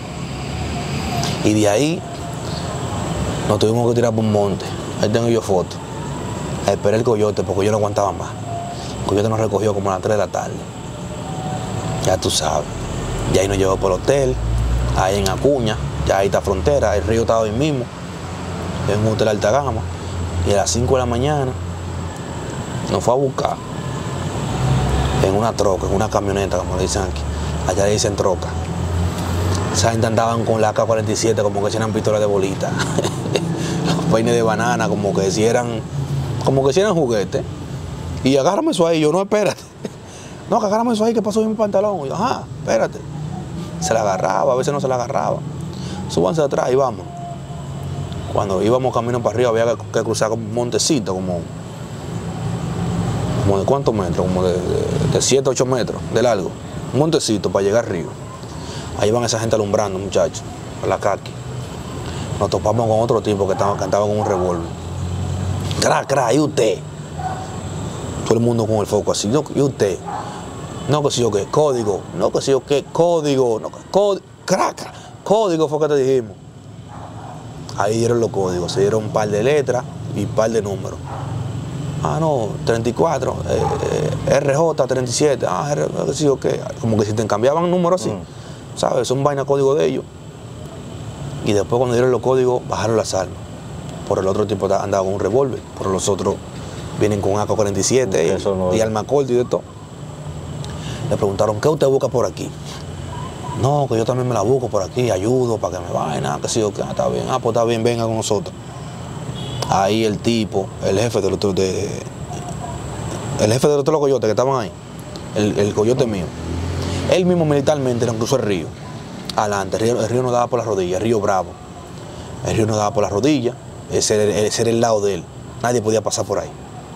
Y de ahí nos tuvimos que tirar por un monte. Ahí tengo yo fotos. Esperé el coyote porque yo no aguantaba más. El coyote nos recogió como a las 3 de la tarde. Ya tú sabes. Y ahí nos llevó por el hotel, ahí en Acuña, ya ahí está frontera, el río estaba ahí mismo, en un hotel de alta gama. Y a las 5 de la mañana nos fue a buscar en una troca, en una camioneta, como le dicen aquí. Allá le dicen troca. Esa gente andaban con la AK-47 como que si eran pistolas de bolita. Los peines de banana como que si eran juguetes. Y agárrame eso ahí. Yo, no, espérate. No, que agárrame eso ahí que pasó en mi pantalón. Y yo, ajá, espérate. Se la agarraba, a veces no se la agarraba. Súbanse atrás y vamos. Cuando íbamos camino para arriba había que cruzar como un montecito, como de cuántos metros, como de 7, 8 metros de largo. Un montecito para llegar arriba. Ahí van esa gente alumbrando, muchachos, a la caqui. Nos topamos con otro tipo que estaba con un revólver. Cra, ¿y usted? Todo el mundo con el foco así. No, ¿y usted? No, que si yo qué, código. No, que si yo qué, código. No, código fue que te dijimos. Ahí dieron los códigos, se dieron un par de letras y un par de números. Ah, no, 34, RJ 37, que si yo qué. Como que si te cambiaban números así. ¿Sabes? Son vaina código de ellos. Y después cuando dieron los códigos, bajaron las armas. Por el otro tipo andaba con un revólver. Por los otros vienen con AK-47 y arma corta y de todo. Le preguntaron, ¿qué usted busca por aquí? No, que yo también me la busco por aquí, ayudo para que me vayan, que si yo qué, está bien. Pues está bien, venga con nosotros. Ahí el tipo, el jefe de los coyotes que estaban ahí, el coyote mío, él mismo militarmente nos cruzó el río, adelante, el río nos daba por las rodillas, el río Bravo, el río nos daba por las rodillas, ese era el lado de él, nadie podía pasar por ahí.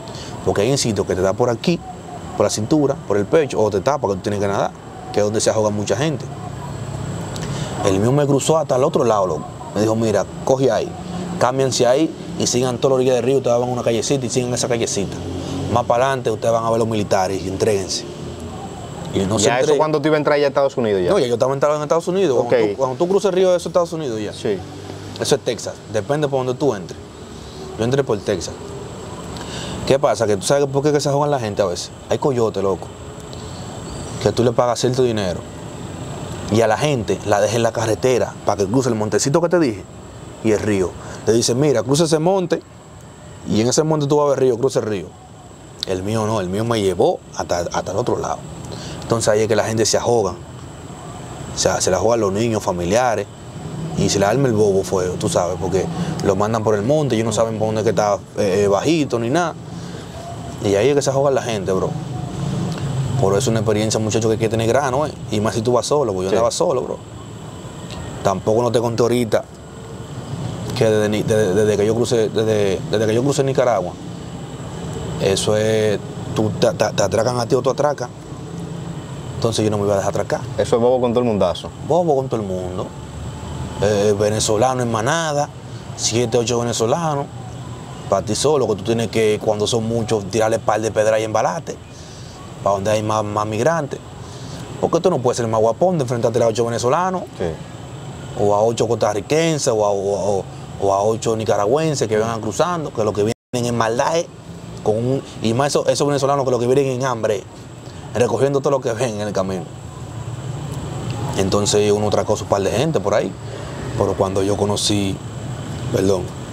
Porque hay un sitio que te da por aquí, por la cintura, por el pecho, o te tapa que tú tienes que nadar, que es donde se ahoga mucha gente. El mío me cruzó hasta el otro lado, loco. Me dijo, mira, coge ahí, cámbianse ahí y sigan toda la orilla del río, ustedes van a una callecita y sigan esa callecita. Más para adelante ustedes van a ver los militares y entréguense. Y no ¿Ya eso cuando tú ibas a entrar ya a Estados Unidos? Ya? No, ya yo estaba entrado en Estados Unidos. Okay. Cuando tú cruzas el río, eso es Estados Unidos ya. Sí. Eso es Texas. Depende por donde tú entres. Yo entré por Texas. ¿Qué pasa? Que tú sabes por qué se ahogan la gente a veces. Hay coyotes, loco. Que tú le pagas cierto dinero. Y a la gente la dejas en la carretera para que cruce el montecito que te dije y el río. Le dicen, mira, cruza ese monte y en ese monte tú vas a ver río, cruza el río. El mío no, el mío me llevó hasta el otro lado. Entonces ahí es que la gente se ahoga. O sea, se la ahogan los niños, familiares. Y se le arma el bobo fuego, tú sabes, porque lo mandan por el monte, ellos no saben por dónde es que está bajito ni nada. Y ahí es que se ahoga la gente, bro. Por eso es una experiencia, muchacho, que hay que tener grano, y más si tú vas solo, porque yo andaba solo, bro. Tampoco no te conté ahorita que desde que yo crucé Nicaragua, eso es, tú te atracan a ti o tú atracas. Entonces yo no me iba a dejar atracar. Eso es bobo con todo el mundazo. Bobo con todo el mundo. Venezolano en manada, 7, 8 venezolanos, para ti solo, que tú tienes que, cuando son muchos, tirarle par de pedras y embalate, para donde hay más migrantes. Porque tú no puedes ser más guapón de enfrentarte a 8 venezolanos, Sí. o a 8 costarricenses, o a 8 nicaragüenses que vengan cruzando, que lo que vienen en maldad es, y más esos venezolanos que lo que vienen en hambre, recogiendo todo lo que ven en el camino. Entonces uno atracó su par de gente por ahí. Pero cuando yo conocí los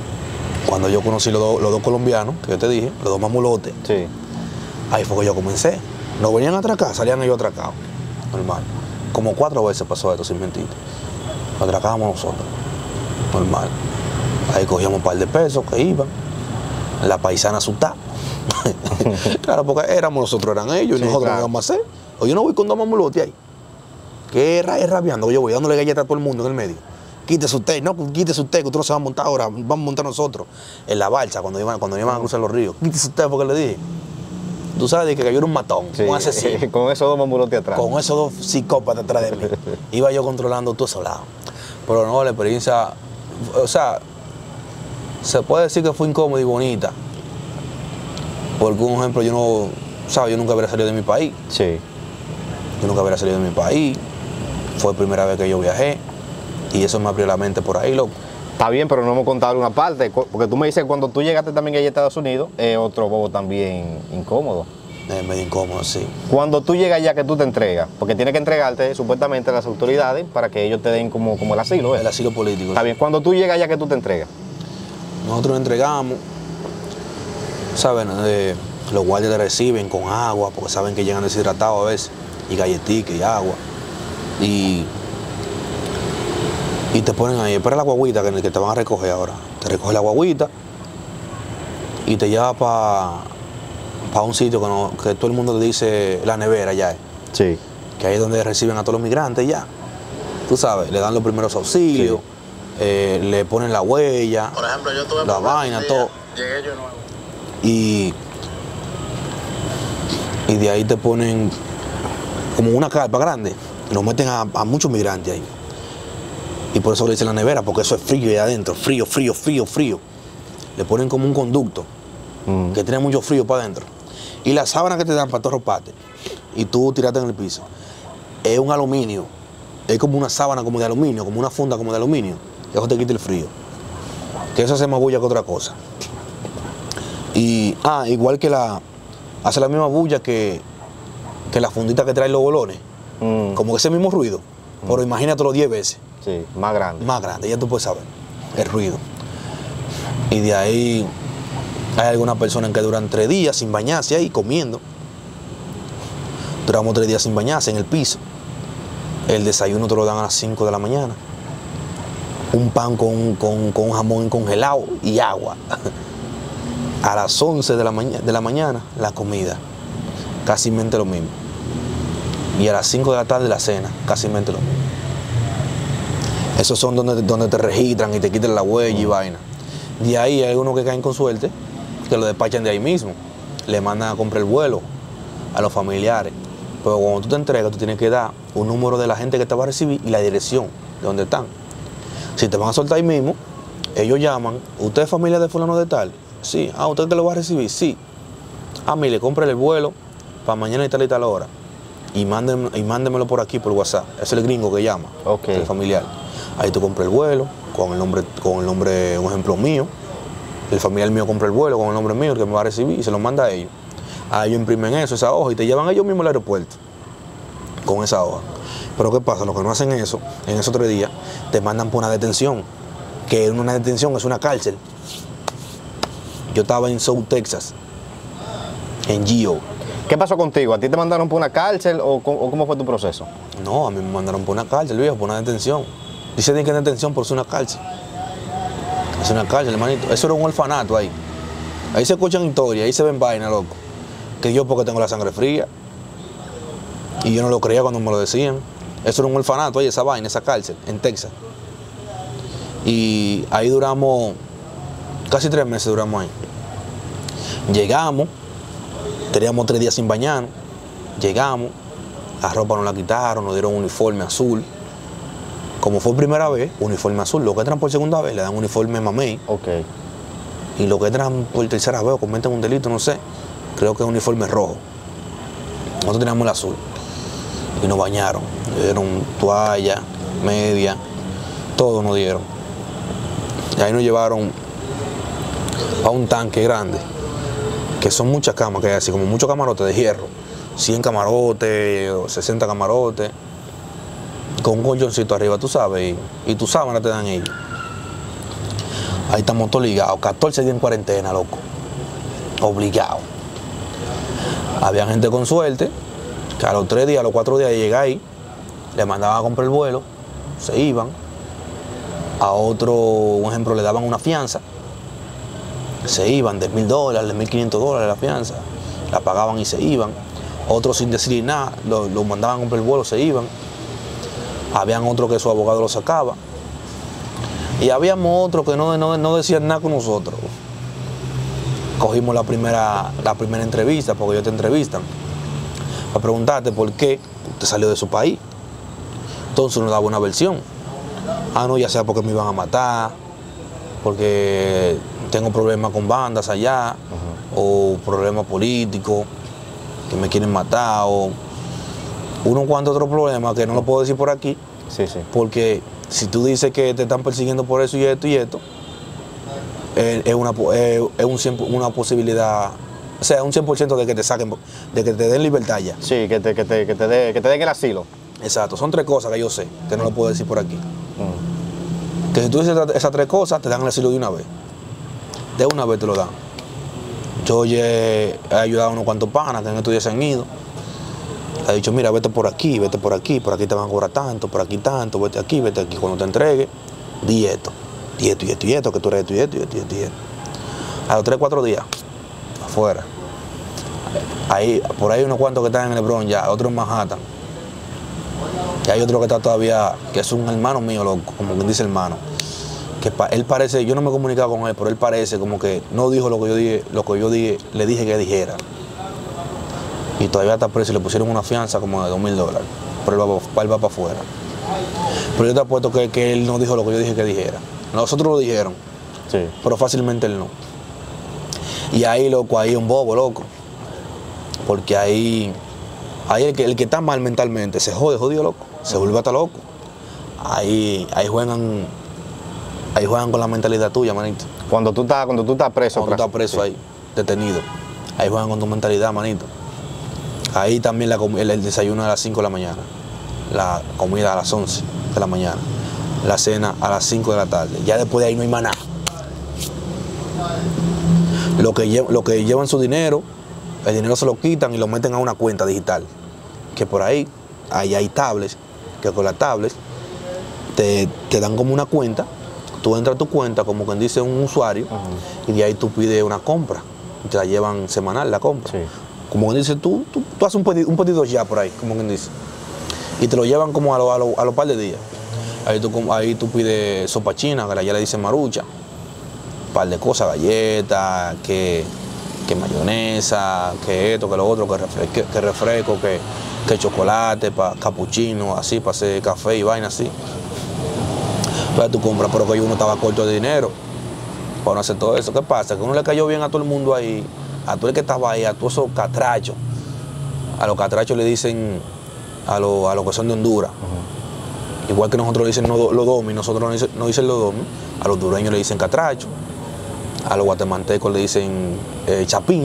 dos colombianos, que yo te dije, los dos mamulotes, Sí. ahí fue que yo comencé. No venían a atracar, salían ellos atracados. Normal. Como 4 veces pasó esto, sin mentir. Lo atracábamos nosotros. Normal. Ahí cogíamos un par de pesos que iban. La paisana asustada. Claro, porque éramos nosotros, eran ellos, Sí, y nosotros claro. no íbamos a hacer. O yo no voy con dos mamulotes ahí. Que es rabiando, que yo voy dándole galletas a todo el mundo en el medio. Quítese usted, no, quítese usted, que usted no se va a montar ahora, vamos a montar nosotros. En la balsa, cuando iban a cruzar los ríos. Quítese usted, porque le dije. Tú sabes que yo era un matón, Sí. un asesino. Con esos dos mamulotes atrás. Con esos dos psicópatas atrás de mí. Iba yo controlando todo ese lado. Pero no, la experiencia, o sea, se puede decir que fue incómoda y bonita. Porque, un ejemplo, yo nunca hubiera salido de mi país. Sí. Yo nunca hubiera salido de mi país. Fue la primera vez que yo viajé. Y eso me abrió la mente por ahí, loco. Está bien, pero no hemos contado una parte, porque tú me dices que cuando tú llegaste también allá a Estados Unidos, es otro bobo también incómodo. Es medio incómodo, sí. Cuando tú llegas allá, que tú te entregas, porque tienes que entregarte supuestamente a las autoridades para que ellos te den como el asilo, ¿eh? El asilo político. Está bien, cuando tú llegas allá, que tú te entregas. Nosotros nos entregamos, ¿saben? Los guardias te reciben con agua, porque saben que llegan deshidratados a veces, y galletitas y agua. Y te ponen ahí, espera la guaguita que te van a recoger ahora. Te recoge la guaguita y te lleva para un sitio que todo el mundo le dice la nevera ya. Sí. Que ahí es donde reciben a todos los migrantes ya. Tú sabes, le dan los primeros auxilios, le ponen la huella, Por ejemplo, yo tuve la vaina, todo. Llegué yo nuevo. Y de ahí te ponen como una carpa grande y nos meten a muchos migrantes ahí. Y por eso le dicen la nevera, porque eso es frío ahí adentro, frío. Le ponen como un conducto que tiene mucho frío para adentro. Y la sábana que te dan para tú arroparte y tú tirarte en el piso, es un aluminio, es como una sábana como de aluminio, como una funda como de aluminio, que eso te quita el frío. Que eso hace más bulla que otra cosa. Y, igual que hace la misma bulla que la fundita que trae los bolones, como ese mismo ruido, pero imagínatelo 10 veces. Sí, más grande. Más grande, ya tú puedes saber el ruido. Y de ahí hay algunas personas que duran 3 días sin bañarse ahí, comiendo. Duramos 3 días sin bañarse en el piso. El desayuno te lo dan a las 5 de la mañana. Un pan con jamón congelado y agua. A las 11 de la mañana, la comida. Casi mente lo mismo. Y a las 5 de la tarde la cena, casi mente lo mismo. Esos son donde te registran y te quitan la huella y vaina. De ahí hay unos que caen con suerte, que lo despachan de ahí mismo. le mandan a comprar el vuelo a los familiares. Pero cuando tú te entregas, tú tienes que dar un número de la gente que te va a recibir y la dirección de donde están. Si te van a soltar ahí mismo, ellos llaman, ¿usted es familia de fulano de tal? Sí. Ah, ¿usted te lo va a recibir? Sí. Ah, mire, compre el vuelo para mañana y tal hora. Y mándemelo por aquí, por WhatsApp. Es el gringo que llama, el familiar. Ahí tú compras el vuelo con el nombre, un ejemplo mío. El familiar mío compra el vuelo con el nombre mío, el que me va a recibir, y se lo manda a ellos. A ellos imprimen eso, esa hoja, y te llevan ellos mismos al aeropuerto con esa hoja. Pero ¿qué pasa? Los que no hacen eso, en esos 3 días, te mandan por una detención. Que una detención es una cárcel. Yo estaba en South Texas, en Gio. ¿Qué pasó contigo? ¿A ti te mandaron por una cárcel o cómo fue tu proceso? No, a mí me mandaron por una cárcel, viejo, por una detención. Dicen que es detención por ser una cárcel. Es una cárcel, hermanito. Eso era un orfanato ahí. Ahí se escuchan historias, ahí se ven vainas, loco. Que yo porque tengo la sangre fría. Y yo no lo creía cuando me lo decían. Eso era un orfanato ahí, esa vaina, esa cárcel, en Texas. Y ahí duramos, casi 3 meses duramos ahí. Llegamos, teníamos 3 días sin bañar. Llegamos, la ropa nos la quitaron, nos dieron un uniforme azul. Como fue primera vez, uniforme azul. Los que entran por segunda vez le dan uniforme mamey. Y los que entran por tercera vez o cometen un delito, no sé, creo que es uniforme rojo. Nosotros teníamos el azul. Y nos bañaron. Nos dieron toalla, media, todo nos dieron. Y ahí nos llevaron a un tanque grande, que son muchas camas que hay así, como muchos camarotes de hierro. 100 camarotes, 60 camarotes, con un colchoncito arriba, tú sabes, y tu sábana te dan ellos. Ahí estamos todos ligados, 14 días en cuarentena, loco. Obligados. Había gente con suerte, que a los 3 días, a los 4 días de llegar ahí, le mandaban a comprar el vuelo, se iban. A otro, un ejemplo, le daban una fianza, se iban de $1,000, de $1,500 la fianza, la pagaban y se iban. Otros sin decir nada, los mandaban a comprar el vuelo, se iban. Habían otros que su abogado lo sacaba. Y habíamos otros que no decían nada con nosotros. Cogimos la primera entrevista, porque ellos te entrevistan, para preguntarte por qué usted salió de su país. Entonces nos daba una versión. Ah, no, ya sea porque me iban a matar, porque tengo problemas con bandas allá, o problemas políticos, que me quieren matar, o unos cuantos otros problemas que no lo puedo decir por aquí. Porque si tú dices que te están persiguiendo por eso y esto, es una posibilidad, o sea, un 100% de que te saquen, de que te den libertad ya. Sí, que te den el asilo. Exacto, son 3 cosas que yo sé, que no lo puedo decir por aquí. Que si tú dices esas 3 cosas, te dan el asilo de una vez. De una vez te lo dan. Yo he ayudado a unos cuantos panas que en estos días se han ido. Le he dicho, mira, vete por aquí te van a cobrar tanto, por aquí tanto, vete aquí. Cuando te entregue, di esto, que tú eres esto y esto. A los 3 o 4 días, afuera. Por ahí unos cuantos que están en el Bronx ya, otros en Manhattan. Y hay otro que está todavía, que es un hermano mío, loco, como quien dice hermano. Que él parece, yo no me he comunicado con él, pero él parece como que no dijo lo que yo dije, le dije que dijera. Y todavía está preso y le pusieron una fianza como de $2,000. Pero él va para afuera. Pero yo te apuesto que él no dijo lo que yo dije que dijera. Nosotros lo dijeron, pero fácilmente él no. Y ahí, loco, ahí es un bobo, loco. Porque ahí el que está mal mentalmente se jodido, loco. Se vuelve hasta loco. Ahí juegan con la mentalidad tuya, manito. Cuando tú estás preso. Cuando tú estás preso ahí, detenido. Ahí juegan con tu mentalidad, manito. Ahí también el desayuno a las 5 de la mañana. La comida a las 11 de la mañana. La cena a las 5 de la tarde. Ya después de ahí no hay más nada. Lo que llevan su dinero, el dinero se lo quitan y lo meten a una cuenta digital. Que por ahí hay tablets, que con las tablets te dan como una cuenta. Tú entras a tu cuenta como quien dice un usuario y de ahí tú pides una compra. Te la llevan semanal la compra. Como quien dice, tú haces un pedido ya por ahí, como quien dice. Y te lo llevan como a los par de días. Ahí tú pides sopa china, que allá le dicen marucha. Un par de cosas, galletas, que que mayonesa, que esto, que lo otro, que refresco, que chocolate, capuchino, así, para hacer café y vaina así. Entonces tú compras, pero que uno estaba corto de dinero para no hacer todo eso. ¿Qué pasa? Que uno le cayó bien a todo el mundo ahí, a todo el que estaba ahí, a todos esos catrachos. A los catrachos le dicen a los que son de Honduras. Igual que nosotros le dicen los domis, nosotros no dicen los domis, a los hondureños le dicen catracho, a los guatemaltecos le dicen chapín.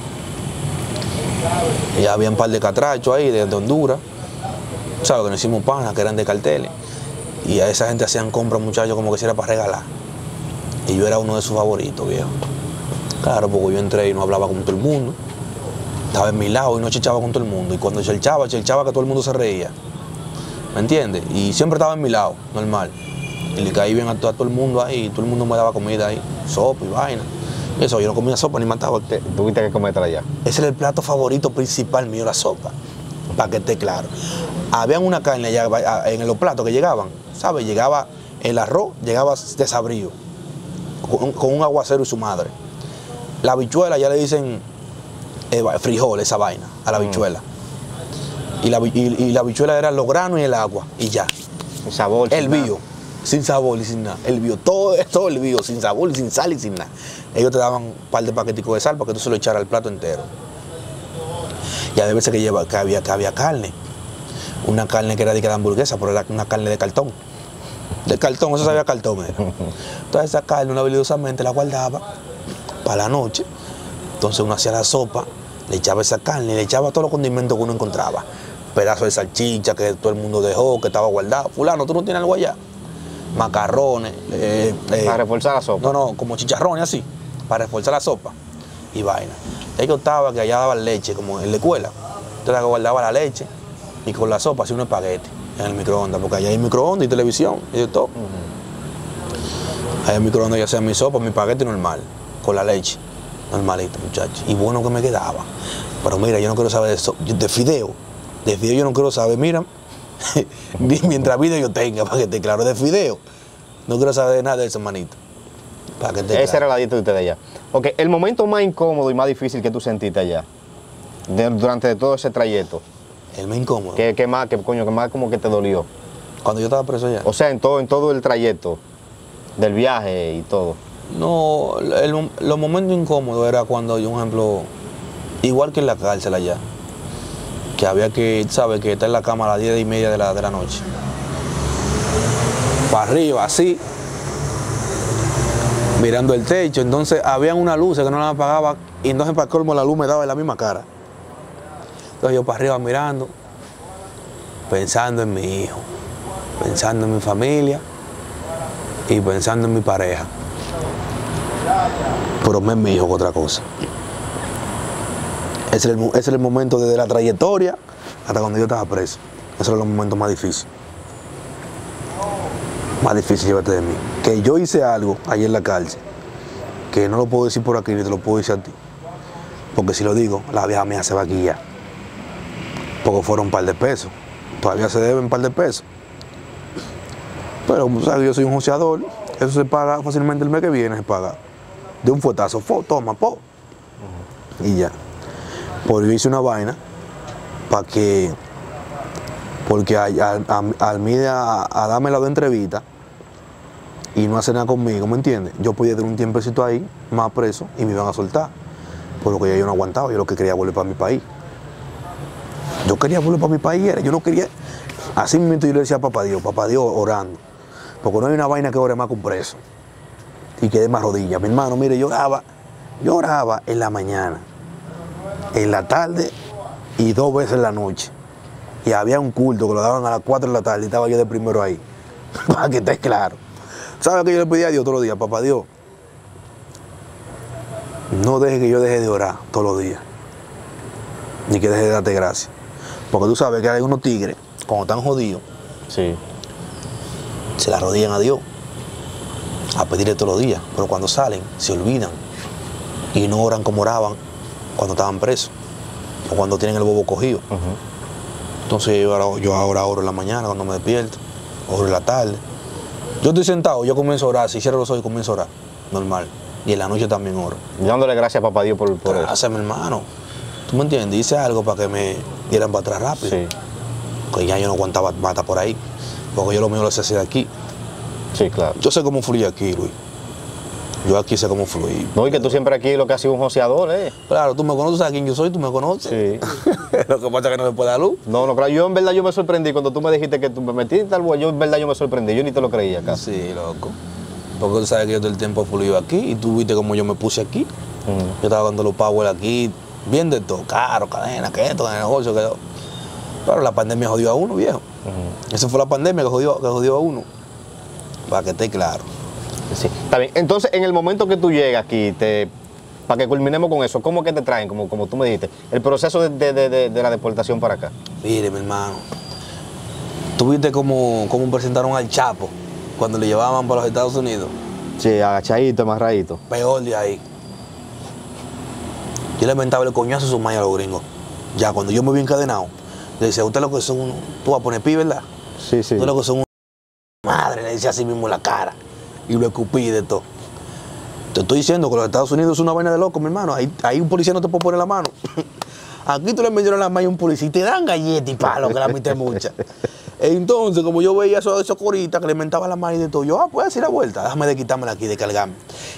Y había un par de catrachos ahí de Honduras, ¿sabes? Que nos hicimos panas, que eran de carteles. Y a esa gente hacían compras, muchachos, como que si era para regalar. Y yo era uno de sus favoritos, viejo. Claro, porque yo entré y no hablaba con todo el mundo. Estaba en mi lado y no chichaba con todo el mundo. Y cuando chelchaba que todo el mundo se reía. ¿Me entiendes? Y siempre estaba en mi lado, normal. Y le caí bien a todo el mundo ahí. Y todo el mundo me daba comida ahí, sopa y vaina. Y eso, yo no comía sopa ni mataba. ¿Tuviste que comer allá? Ese era el plato favorito principal mío, la sopa. Para que esté claro. Habían una carne allá en los platos que llegaban, ¿sabes? Llegaba el arroz, llegaba desabrido, con un aguacero y su madre. La habichuela ya le dicen frijol, esa vaina, a la habichuela. Y la habichuela era los granos y el agua, y ya. El sabor. El bio, sin sabor y sin nada. El bio, todo el bio, sin sabor y sin sal y sin nada. Ellos te daban un par de paqueticos de sal para que tú se lo echaras al plato entero. Y a veces que había carne. Una carne que era de hamburguesa, pero era una carne de cartón. De cartón, eso sabía cartón era. Entonces esa carne uno habilidosamente la guardaba para la noche. Entonces uno hacía la sopa, le echaba esa carne, le echaba todos los condimentos que uno encontraba. Pedazos de salchicha que todo el mundo dejó, que estaba guardado. Fulano, ¿tú no tienes algo allá? Macarrones. Para reforzar la sopa. No, como chicharrones así, para reforzar la sopa y vaina. Ellos estaban que allá daban leche, como en la escuela. Entonces guardaba la leche y con la sopa hacía un espagueti en el microondas, porque allá hay microondas y televisión y de todo. Allá en el microondas ya hacía mi sopa, mi espagueti normal, con la leche, normalita, muchachos. Y bueno que me quedaba. Pero mira, yo no quiero saber de fideo. De fideo yo no quiero saber, mira, mientras video yo tenga, para que esté claro, de fideo. No quiero saber de nada de eso, manito. Para que esté claro. Esa era la dieta de ustedes allá. Ok, el momento más incómodo y más difícil que tú sentiste allá, durante todo ese trayecto. El más incómodo. ¿Qué más como que te dolió? Cuando yo estaba preso allá. O sea, en todo el trayecto del viaje y todo. No, los momentos incómodos era cuando, yo, un ejemplo, igual que en la cárcel allá, que había que, ¿sabes? Que estar en la cama a las 10:30 de la noche. Para arriba, así, mirando el techo. Entonces, había una luz que no la apagaba y entonces para colmo la luz me daba en la misma cara. Entonces yo para arriba mirando, pensando en mi hijo, pensando en mi familia y pensando en mi pareja. Pero más en mi hijo que otra cosa. Ese era el momento desde la trayectoria hasta cuando yo estaba preso. Esos eran los momentos más difíciles. Más difícil llévate de mí. Que yo hice algo ahí en la cárcel, que no lo puedo decir por aquí ni te lo puedo decir a ti. Porque si lo digo, la vieja mía se va a guillar. Porque fueron un par de pesos. Todavía se deben un par de pesos. Pero como sabes, yo soy un joseador. Eso se paga fácilmente el mes que viene, se paga. De un fuetazo, toma, y ya. Porque yo hice una vaina para que, porque al mí a darme la de entrevista y no hacer nada conmigo, ¿me entiendes? Yo podía tener un tiempecito ahí, más preso, y me iban a soltar. Por lo que ya yo no aguantaba, yo lo que quería volver para mi país. Yo quería volver para mi país, yo no quería. Así mismo yo le decía a papá Dios orando. Porque no hay una vaina que ore más que un preso. Y quedé más rodillas. Mi hermano, mire, lloraba en la mañana, en la tarde y 2 veces en la noche. Y había un culto que lo daban a las 4 de la tarde y estaba yo de primero ahí. Para que esté claro. ¿Sabes qué yo le pedía a Dios todos los días? Papá Dios, no deje que yo deje de orar todos los días. Ni que deje de darte gracias. Porque tú sabes que hay unos tigres, cuando están jodidos, sí, se la arrodillan a Dios a pedirle todos los días, pero cuando salen se olvidan y no oran como oraban cuando estaban presos o cuando tienen el bobo cogido. Entonces yo ahora oro en la mañana cuando me despierto, oro en la tarde. Yo estoy sentado, yo comienzo a orar, si cierro los ojos comienzo a orar, normal. Y en la noche también oro. Y dándole gracias a papá Dios por eso. Gracias, mi hermano. ¿Tú me entiendes? Hice algo para que me dieran para atrás rápido. Sí. Que ya yo no aguantaba mata por ahí. Porque yo lo mío lo sé hacer aquí. Sí, claro. Yo sé cómo fluye aquí, Luis. Yo aquí sé cómo fluir. No, y que tú siempre aquí lo que has sido un joseador, ¿eh? Claro, tú me conoces, sabes quién yo soy, tú me conoces. Sí. Lo que pasa es que no me puede dar luz. No, claro, yo en verdad yo me sorprendí cuando tú me dijiste que tú me metiste tal yo en verdad yo me sorprendí, yo ni te lo creía acá. Sí, loco. Porque tú sabes que yo todo el tiempo he fluido aquí y tú viste cómo yo me puse aquí. Yo estaba dando los power aquí, bien de todo, caro, cadena, que esto, que negocio, que... Pero la pandemia jodió a uno, viejo. Esa fue la pandemia que jodió a uno. Para que esté claro. Sí, está bien. Entonces, en el momento que tú llegas aquí, para que culminemos con eso, ¿cómo que te traen? Como tú me dijiste, el proceso de la deportación para acá. Mire, mi hermano, ¿tú viste cómo presentaron al Chapo cuando le llevaban para los Estados Unidos? Sí, agachadito, amarradito. Peor de ahí. Yo le inventaba el coñazo a su madre a los gringos. Ya, cuando yo me vi encadenado, le decía, usted lo que son unos... Tú vas a poner pi, ¿verdad? Sí, sí. Usted lo que son unos... Madre, le decía así mismo en la cara. Y lo escupí de todo. Te estoy diciendo que los Estados Unidos es una vaina de loco, mi hermano. Ahí un policía no te puede poner la mano. Aquí tú le metieron la mano a un policía y te dan galletas y palo, que la mitad mucha. Entonces, como yo veía esos coritas que le mentaba la mano y de todo, yo, puedes hacer la vuelta, déjame de quitármela aquí, de cargarme.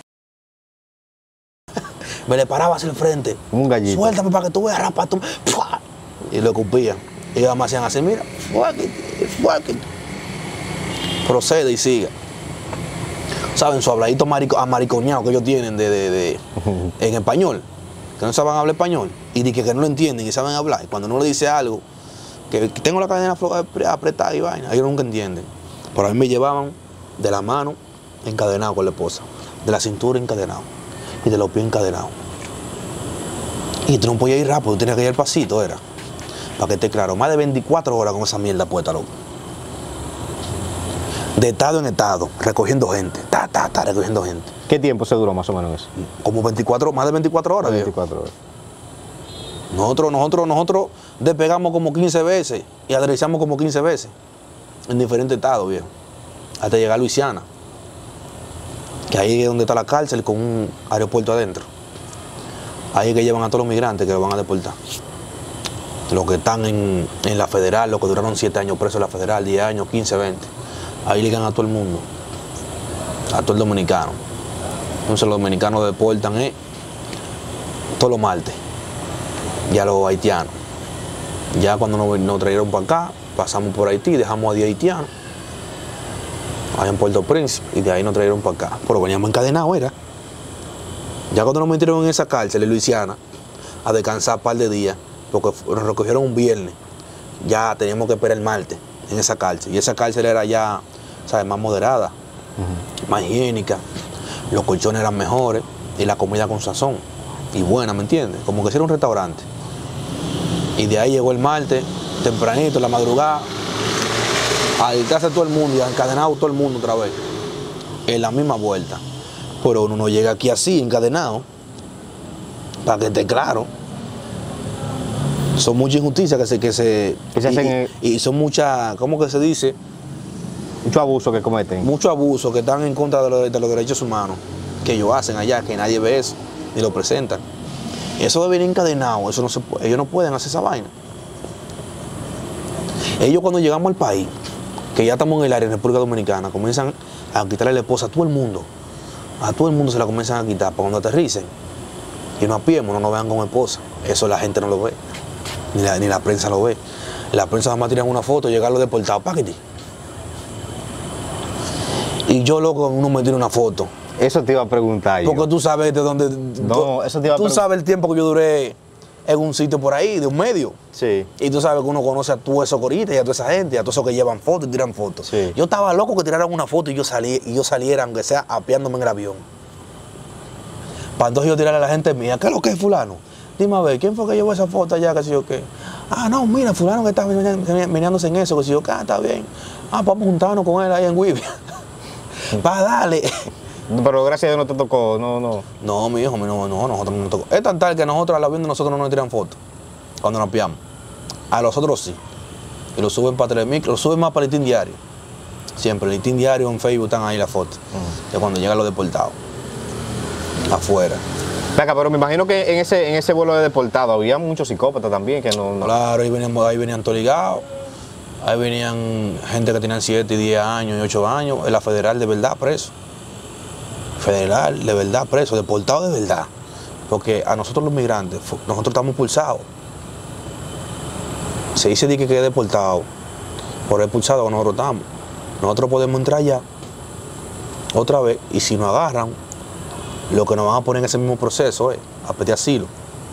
Me le paraba hacia el frente. Un gallito. Suéltame para que tú veas, rapa, tú. Y lo escupían. Y ellos me hacían así, mira, fuck it. Procede y siga. ¿Saben? Su habladito amaricoñado que ellos tienen en español, que no saben hablar español, y que no lo entienden y saben hablar. Y cuando uno le dice algo, que tengo la cadena apretada y vaina, ellos nunca entienden. Pero a mí me llevaban de la mano encadenado con la esposa, de la cintura encadenado y de los pies encadenados. Y tú no podías ir rápido, tú tenías que ir al pasito, era. Para que esté claro, más de 24 horas con esa mierda puesta, loco. De estado en estado, recogiendo gente, recogiendo gente. ¿Qué tiempo se duró más o menos eso? Como más de 24 horas. 24 horas. Nosotros despegamos como 15 veces y aterrizamos como 15 veces en diferentes estados, viejo. Hasta llegar a Luisiana. Que ahí es donde está la cárcel con un aeropuerto adentro. Ahí es que llevan a todos los migrantes que los van a deportar. Los que están en la federal, los que duraron 7 años presos en la federal, 10 años, 15, 20. Ahí ligan a todo el mundo, a todo el dominicano. Entonces los dominicanos deportan todos los martes, ya los haitianos. Ya cuando nos trajeron para acá, pasamos por Haití, dejamos a 10 haitianos, allá en Puerto Príncipe, y de ahí nos trajeron para acá. Pero veníamos encadenados, era. Ya cuando nos metieron en esa cárcel en Luisiana, a descansar un par de días, porque nos recogieron un viernes, ya teníamos que esperar el martes en esa cárcel. Y esa cárcel era ya, ¿sabes?, más moderada, más higiénica, los colchones eran mejores y la comida con sazón y buena, ¿me entiendes? Como que si era un restaurante. Y de ahí llegó el martes, tempranito, en la madrugada, a dedicarse a todo el mundo y a encadenado todo el mundo otra vez, en la misma vuelta. Pero uno no llega aquí así, encadenado, para que esté claro. Son muchas injusticias que se hacen y son muchas, ¿cómo que se dice? Mucho abuso que cometen. Mucho abuso que están en contra de los derechos humanos que ellos hacen allá, que nadie ve eso ni lo presentan. Eso de venir encadenado, eso no se puede, ellos no pueden hacer esa vaina. Ellos cuando llegamos al país, que ya estamos en el área de República Dominicana, comienzan a quitarle la esposa a todo el mundo. A todo el mundo se la comienzan a quitar para cuando aterricen y no apiemos, no nos vean como esposa. Eso la gente no lo ve. Ni la prensa lo ve. La prensa nada más tiran una foto y llegan los deportados, paquete. Y yo, loco, uno me tira una foto. Eso te iba a preguntar. Porque tú sabes de dónde. No, eso te iba a preguntar. Tú sabes el tiempo que yo duré en un sitio por ahí, de un medio. Sí. Y tú sabes que uno conoce a todos esos coritas y a toda esa gente, a todos esos que llevan fotos y tiran fotos. Sí. Yo estaba loco que tiraran una foto y yo saliera, aunque sea apiándome en el avión. Para entonces yo tirarle a la gente mía, ¿qué es lo que es fulano? Dime a ver, ¿quién fue que llevó esa foto allá, qué sé yo qué? Ah, no, mira, fulano que está meneándose en eso, que sé yo, está bien. Ah, vamos a juntarnos con él ahí en Wibia. Va, dale. Pero gracias a Dios no te tocó, no. No, mi hijo, no, nosotros no nos tocó. Es tan tal que nosotros al avión de nosotros no nos tiran fotos cuando nos piamos. A los otros sí. Y lo suben para Telemicro, lo suben más para el Listín Diario. Siempre, el Listín Diario en Facebook están ahí las fotos. De cuando llegan los deportados. afuera. Venga, pero me imagino que en ese vuelo de deportado había muchos psicópatas también que no... Claro, ahí venían todos ligados. Ahí venían gente que tenían 7 y 10 años y 8 años. En la federal de verdad preso. Federal de verdad preso, deportado de verdad. Porque a nosotros los migrantes, nosotros estamos pulsados. Se dice que es deportado. Por expulsado nosotros estamos. Nosotros podemos entrar allá otra vez y si nos agarran, lo que nos van a poner en ese mismo proceso es a pedir asilo.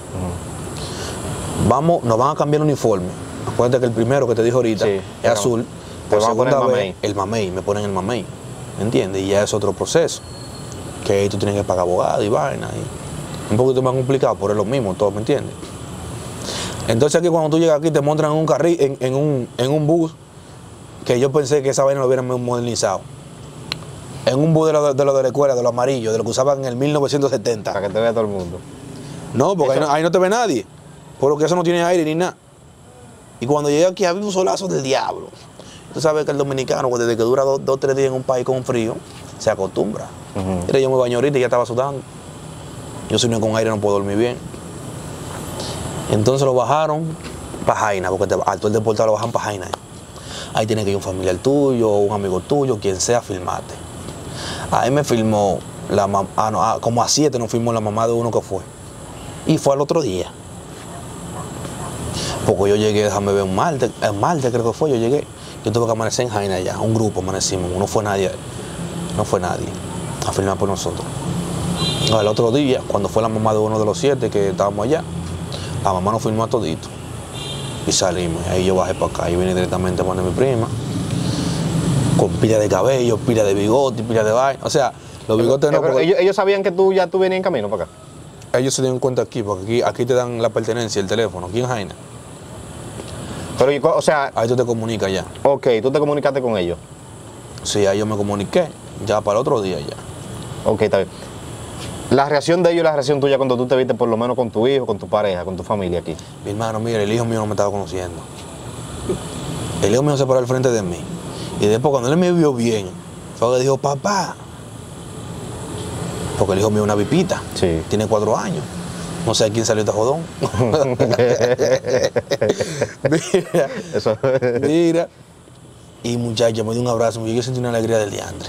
Nos van a cambiar el uniforme. Acuérdate que el primero que te dije ahorita es azul. Por segunda vez, el mamey, me ponen el mamey. ¿Me entiendes? Y ya es otro proceso. Que ahí tú tienes que pagar abogado y vaina. Y un poquito más complicado, pero es lo mismo, todo, ¿me entiendes? Entonces aquí cuando tú llegas aquí te montan en un carril, en un bus, que yo pensé que esa vaina lo hubieran modernizado. En un bus de los de la escuela, de los amarillos, de lo que usaban en el 1970. Para que te vea todo el mundo. No, porque ahí no te ve nadie. Porque eso no tiene aire ni nada. Y cuando llegué aquí había un solazo del diablo. Tú sabes que el dominicano, desde que dura 2 o 3 días en un país con frío, se acostumbra. Mira, yo me baño ahorita y ya estaba sudando. Yo si no con aire no puedo dormir bien. Entonces lo bajaron para Jaina, porque al todo el deportado lo bajan para Jaina. Ahí tiene que ir un familiar tuyo, un amigo tuyo, quien sea, filmarte. Ahí me filmó la mamá, como a 7 nos filmó la mamá de uno que fue. Y fue al otro día. Porque yo llegué, déjame ver, un martes creo que fue, yo llegué. Yo tuve que amanecer en Jaina ya, un grupo amanecimos, no fue nadie a filmar por nosotros. El otro día, cuando fue la mamá de uno de los 7 que estábamos allá, la mamá nos filmó a todito. Y salimos, ahí yo bajé para acá, y vine directamente a poner mi prima, con pila de cabello, pila de bigote, pila de vaina. O sea, los bigotes no... Pero ellos sabían que tú venías en camino para acá. Ellos se dieron cuenta aquí, porque aquí te dan la pertenencia, el teléfono, aquí en Jaina. Pero, o sea... Ahí tú te comunicas ya. Ok, tú te comunicaste con ellos. Sí, ahí yo me comuniqué, ya para el otro día ya. Ok, está bien. La reacción de ellos y la reacción tuya cuando tú te viste por lo menos con tu hijo, con tu pareja, con tu familia aquí. Mi hermano, mira, el hijo mío no me estaba conociendo. El hijo mío se paró al frente de mí. Y después cuando él me vio bien, fue que dijo, papá. Porque el hijo mío es una vipita. Sí. Tiene 4 años. No sé a quién salió este jodón. Mira, Eso. mira. Y muchacha, me dio un abrazo. Yo sentí una alegría del diantre.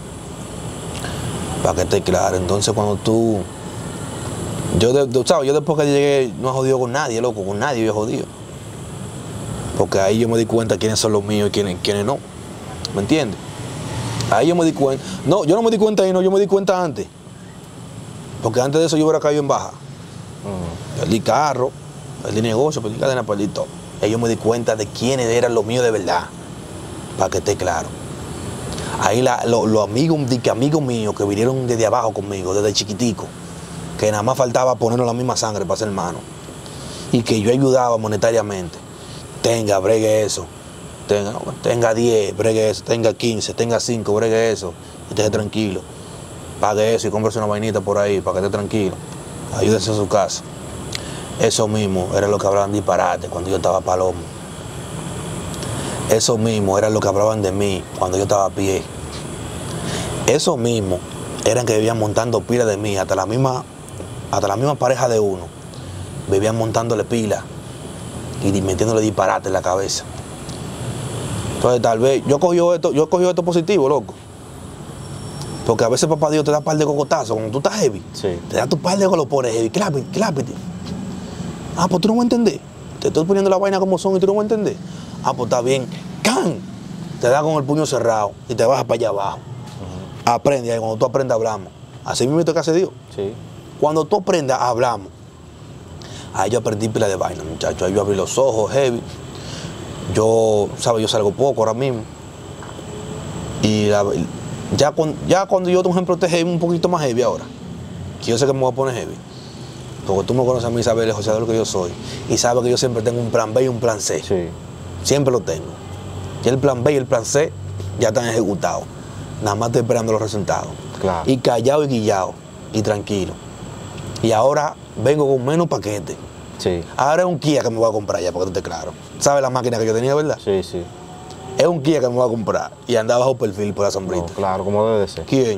Para que esté claro. Entonces cuando tú... ¿sabes? Yo después que llegué no he jodido con nadie, loco. Con nadie yo he jodido. Porque ahí yo me di cuenta quiénes son los míos y quiénes no. ¿Me entiendes? Ahí yo me di cuenta. No, yo no me di cuenta ahí, no. Yo me di cuenta antes. Porque antes de eso yo hubiera caído en baja. Perdí carro, perdí negocio, perdí cadena, perdí todo. Ahí yo me di cuenta de quiénes eran los míos de verdad. Para que esté claro. Ahí los amigos míos que vinieron desde abajo conmigo, desde chiquitico, que nada más faltaba ponernos la misma sangre para ser hermanos. Y que yo ayudaba monetariamente. Tenga, bregue eso. Tenga 10, bregue eso. Tenga 15, tenga 5, bregue eso. Y esté tranquilo. Pague eso y cómprese una vainita por ahí para que esté tranquilo. Ayúdense a su casa. Eso mismo era lo que hablaban disparate cuando yo estaba palomo. Eso mismo era lo que hablaban de mí cuando yo estaba a pie. Eso mismo eran que vivían montando pila de mí, hasta la misma pareja de uno. Vivían montándole pila y metiéndole disparate en la cabeza. Entonces tal vez yo cogí esto positivo, loco. Porque a veces papá Dios te da un par de cocotazos, cuando tú estás heavy, Sí. te da tu par de golopes heavy, clápete. Ah, pues tú no vas a entender. Te estoy poniendo la vaina como son y tú no vas a entender. Ah, pues está bien. ¡Can! Te da con el puño cerrado y te bajas para allá abajo. Aprende, y cuando tú aprendas hablamos. Así mismo que hace Dios. Sí. Cuando tú aprendas, hablamos. Ahí yo aprendí pila de vaina, muchachos. Ahí yo abrí los ojos, heavy. Yo salgo poco ahora mismo. Y ya cuando yo, por ejemplo, esté heavy, un poquito más heavy ahora, que yo sé que me voy a poner heavy, porque tú me conoces a mí, sabes el joseador que yo soy, y sabes que yo siempre tengo un plan B y un plan C. Sí. Siempre lo tengo. Y el plan B y el plan C ya están ejecutados. Nada más estoy esperando los resultados. Claro. Y callado y guillado, y tranquilo. Y ahora vengo con menos paquete. Sí. Ahora es un Kia que me voy a comprar ya, porque tú estés claro. ¿Sabes la máquina que yo tenía, verdad? Sí, sí. Es un Kia que me voy a comprar y anda bajo perfil por la sombrita. No, claro, como debe de ser. ¿Quién?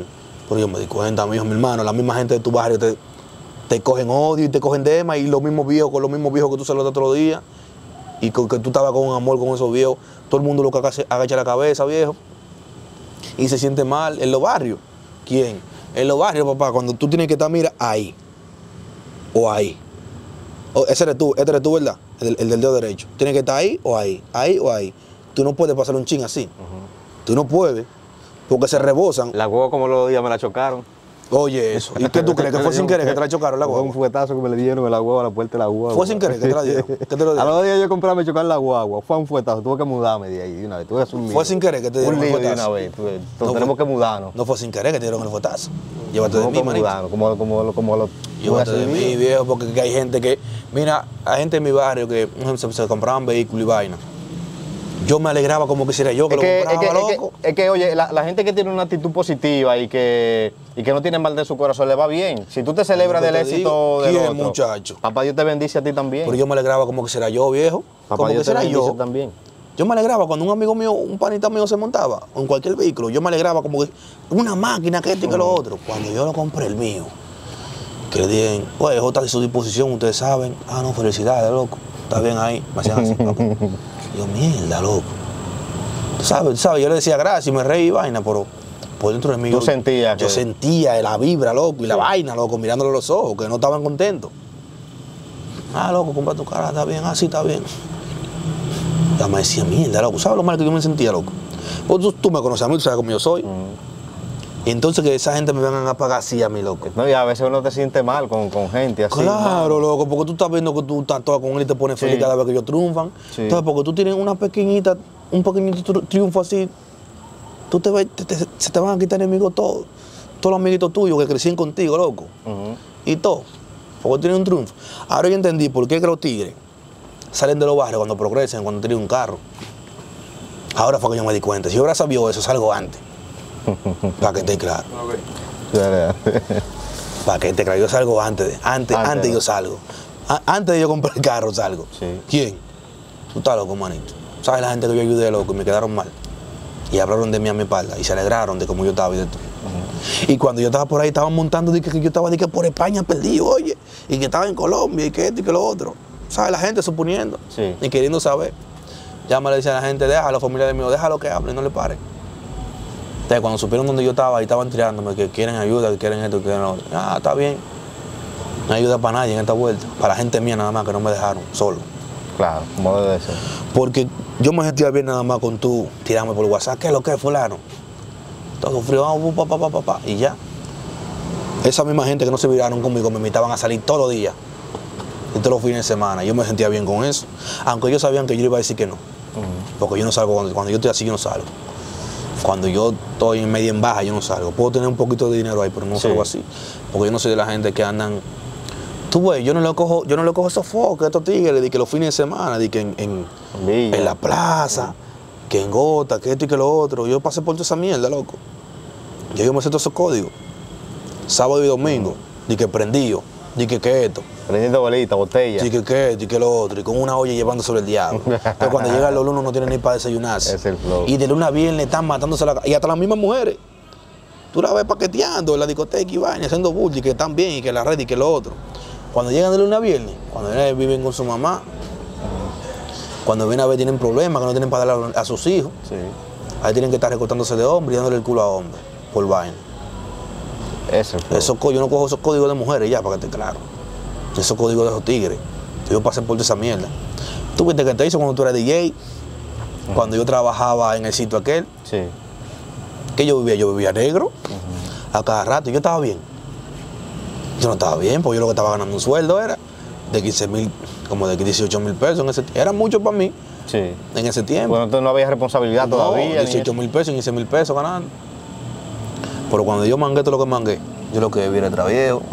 Pero yo me di cuenta, mi hermano, la misma gente de tu barrio te cogen odio y te cogen dema y los mismos viejos con los mismos viejos que tú saludas todos los días y que tú estabas con un amor con esos viejos, todo el mundo lo que agacha la cabeza, viejo, y se siente mal en los barrios. ¿Quién? En los barrios, papá, cuando tú tienes que estar, mira, ahí o ahí. Este eres tú, ¿verdad? El del dedo derecho. Tienes que estar ahí o ahí, ahí o ahí. Tú no puedes pasar un chin así. Tú no puedes, porque se rebosan. La guagua como los días me la chocaron. Oye, eso. ¿Y qué tú crees? ¿Que fue sin querer que te la chocaron la Fue guagua? un fuetazo que me le dieron en la guagua, a la puerta de la guagua. ¿Fue sin querer que te la dieron? ¿Qué te lo A dieron? los días yo compré, me chocaron la guagua. Fue un fuetazo, tuve que mudarme de ahí de una vez. Tuve un lío. ¿Fue sin querer que te dieron un el lío de fuetazo? una vez. Entonces, No tenemos fue- que mudarnos. No fue sin querer que te dieron el fuetazo. Llévate de Tenemos mí, que manito. mudarnos, como lo Llévate de mí, viejo, porque hay gente que... Mira, hay gente en mi barrio que se compraban vehículos y vaina. Yo me alegraba como quisiera yo que lo compraba, loco. Es que, oye, la gente que tiene una actitud positiva y que no tiene mal de su corazón le va bien. Si tú te celebras Lo que del te éxito digo, del ¿quién, otro, muchacho? papá Dios te bendice a ti también. Pero yo me alegraba como quisiera yo, viejo. Papá Como Dios te quisiera bendice yo. también. Yo me alegraba cuando un amigo mío, un panita mío se montaba en cualquier vehículo. Yo me alegraba como que una máquina que esto y que lo otro. Cuando yo lo compré el mío, que le digan, pues, J a su disposición, ustedes saben. Ah, no, felicidades, loco. Está bien ahí. Me hacían así, loco. Yo, mierda, loco. Tú sabes, yo le decía gracias y me reí y vaina, pero por dentro de mí. Tú sentías Yo que- sentía la vibra, loco, y la vaina, loco, mirándole a los ojos, que no estaban contentos. Ah, loco, compra tu cara, está bien, así está bien. Ya me decía, mierda, loco, ¿sabes lo mal que yo me sentía, loco? Pues tú me conoces a mí, tú sabes cómo yo soy. Y entonces que esa gente me vengan a pagar así a mí, loco. No, y a veces uno te siente mal con gente así. Claro, loco, porque tú estás viendo que tú estás toda con él y te pones feliz Sí. cada vez que ellos triunfan. Sí. Entonces, porque tú tienes un pequeñito triunfo así, tú te ves, se te van a quitar enemigos todos. Todos los amiguitos tuyos que crecían contigo, loco. Ujú. Y todo. Porque tienes un triunfo. Ahora yo entendí por qué que los tigres salen de los barrios cuando progresan, cuando tienen un carro. Ahora fue que yo me di cuenta. Si yo hubiera sabido eso, salgo antes. Para que esté claro. Para que esté claro. Yo salgo antes. Antes yo salgo. Antes de yo comprar el carro, salgo. Sí. ¿Quién? Tú estás loco, manito. ¿Sabes la gente que yo ayudé, loco? Y me quedaron mal. Y hablaron de mí a mi espalda. Y se alegraron de cómo yo estaba y de todo. Y cuando yo estaba por ahí, estaban montando de que yo estaba de que por España perdido, oye. Y que estaba en Colombia y que esto y que lo otro. ¿Sabes? La gente suponiendo. Sí. Y queriendo saber. Ya me le decía a la gente, déjalo, familia de mí, déjalo que hable, no le pare. Entonces, cuando supieron dónde yo estaba, ahí estaban tirándome, que quieren ayuda, que quieren esto, que quieren lo otro. Ah, está bien. No hay ayuda para nadie en esta vuelta. Para la gente mía nada más, que no me dejaron solo. Claro, como debe ser. Porque yo me sentía bien nada más con tú tirarme por WhatsApp. ¿Qué es lo que es, fulano? Todo frío, y ya. Esa misma gente que no se viraron conmigo me invitaban a salir todos los días. Y todos los fines de semana. Yo me sentía bien con eso. Aunque ellos sabían que yo iba a decir que no. Porque yo no salgo, cuando yo estoy así, yo no salgo. Cuando yo estoy en media en baja, yo no salgo. Puedo tener un poquito de dinero ahí, pero no Sí. salgo así. Porque yo no soy de la gente que andan. Tú ves, yo no le cojo esos focos a estos tigres de que los fines de semana, de que Villa. en la plaza, que en gota, que esto y que lo otro. Yo pasé por toda esa mierda, loco. Yo me sé todos esos códigos. Sábado y domingo, di que prendido, di que esto. Prendiendo bolita, botella. Sí, que esto y que lo otro, y con una olla llevando sobre el diablo. Entonces, cuando llegan los lunes no tienen ni para desayunarse. Es el flow. Y de lunes a viernes están matándose y hasta las mismas mujeres. Tú la ves paqueteando en la discoteca y vaina, haciendo bullying, que están bien, y que la red y que lo otro. Cuando llegan de lunes a viernes, cuando viven con su mamá, cuando vienen a ver tienen problemas, que no tienen para darle a sus hijos, Sí. ahí tienen que estar recortándose de hombre y dándole el culo a hombre, por vaina. Es el flow. Yo no cojo esos códigos de mujeres ya, para que esté claro. Esos códigos de esos tigres. Yo pasé por toda esa mierda. Tú viste que te hizo cuando tú eras DJ, cuando yo trabajaba en el sitio aquel, Sí. que yo vivía negro, a cada rato, y yo estaba bien. Yo no estaba bien, porque yo lo que estaba ganando un sueldo era de 15,000, como de 18,000 pesos. Era mucho para mí Sí. en ese tiempo. Bueno, entonces no había responsabilidad No, todavía. ni 18,000 pesos, 15,000 pesos ganando. Pero cuando yo mangué todo lo que mangué, yo lo que vi era el traviejo.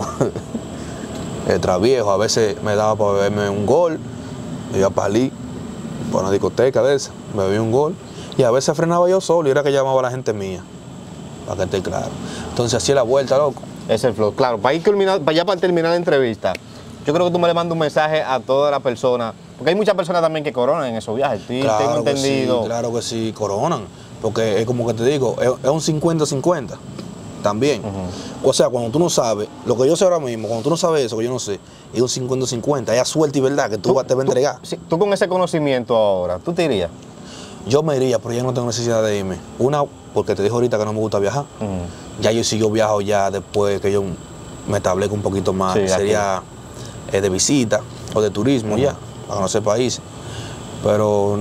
El traviejo, a veces me daba para beberme un gol, iba para allí, para una discoteca de esa, me bebía un gol. Y a veces frenaba yo solo y era que llamaba a la gente mía, para que esté claro. Entonces hacía la vuelta, loco. Es el flow. Claro, para terminar la entrevista, yo creo que tú me le mandas un mensaje a todas las personas, porque hay muchas personas también que coronan en esos viajes. Sí, tengo entendido. Claro que sí, coronan. Porque es como que te digo, es un 50-50. también. O sea, cuando tú no sabes, lo que yo sé ahora mismo, cuando tú no sabes eso, que yo no sé, es un 50-50, es a suerte y verdad que tú te vas a entregar. Tú con ese conocimiento ahora, ¿tú te irías? Yo me iría, pero ya no tengo necesidad de irme. Una, porque te dije ahorita que no me gusta viajar. Ya yo, si yo viajo ya después que yo me establezco un poquito más, Sí, sería de visita o de turismo ya, para conocer países. Pero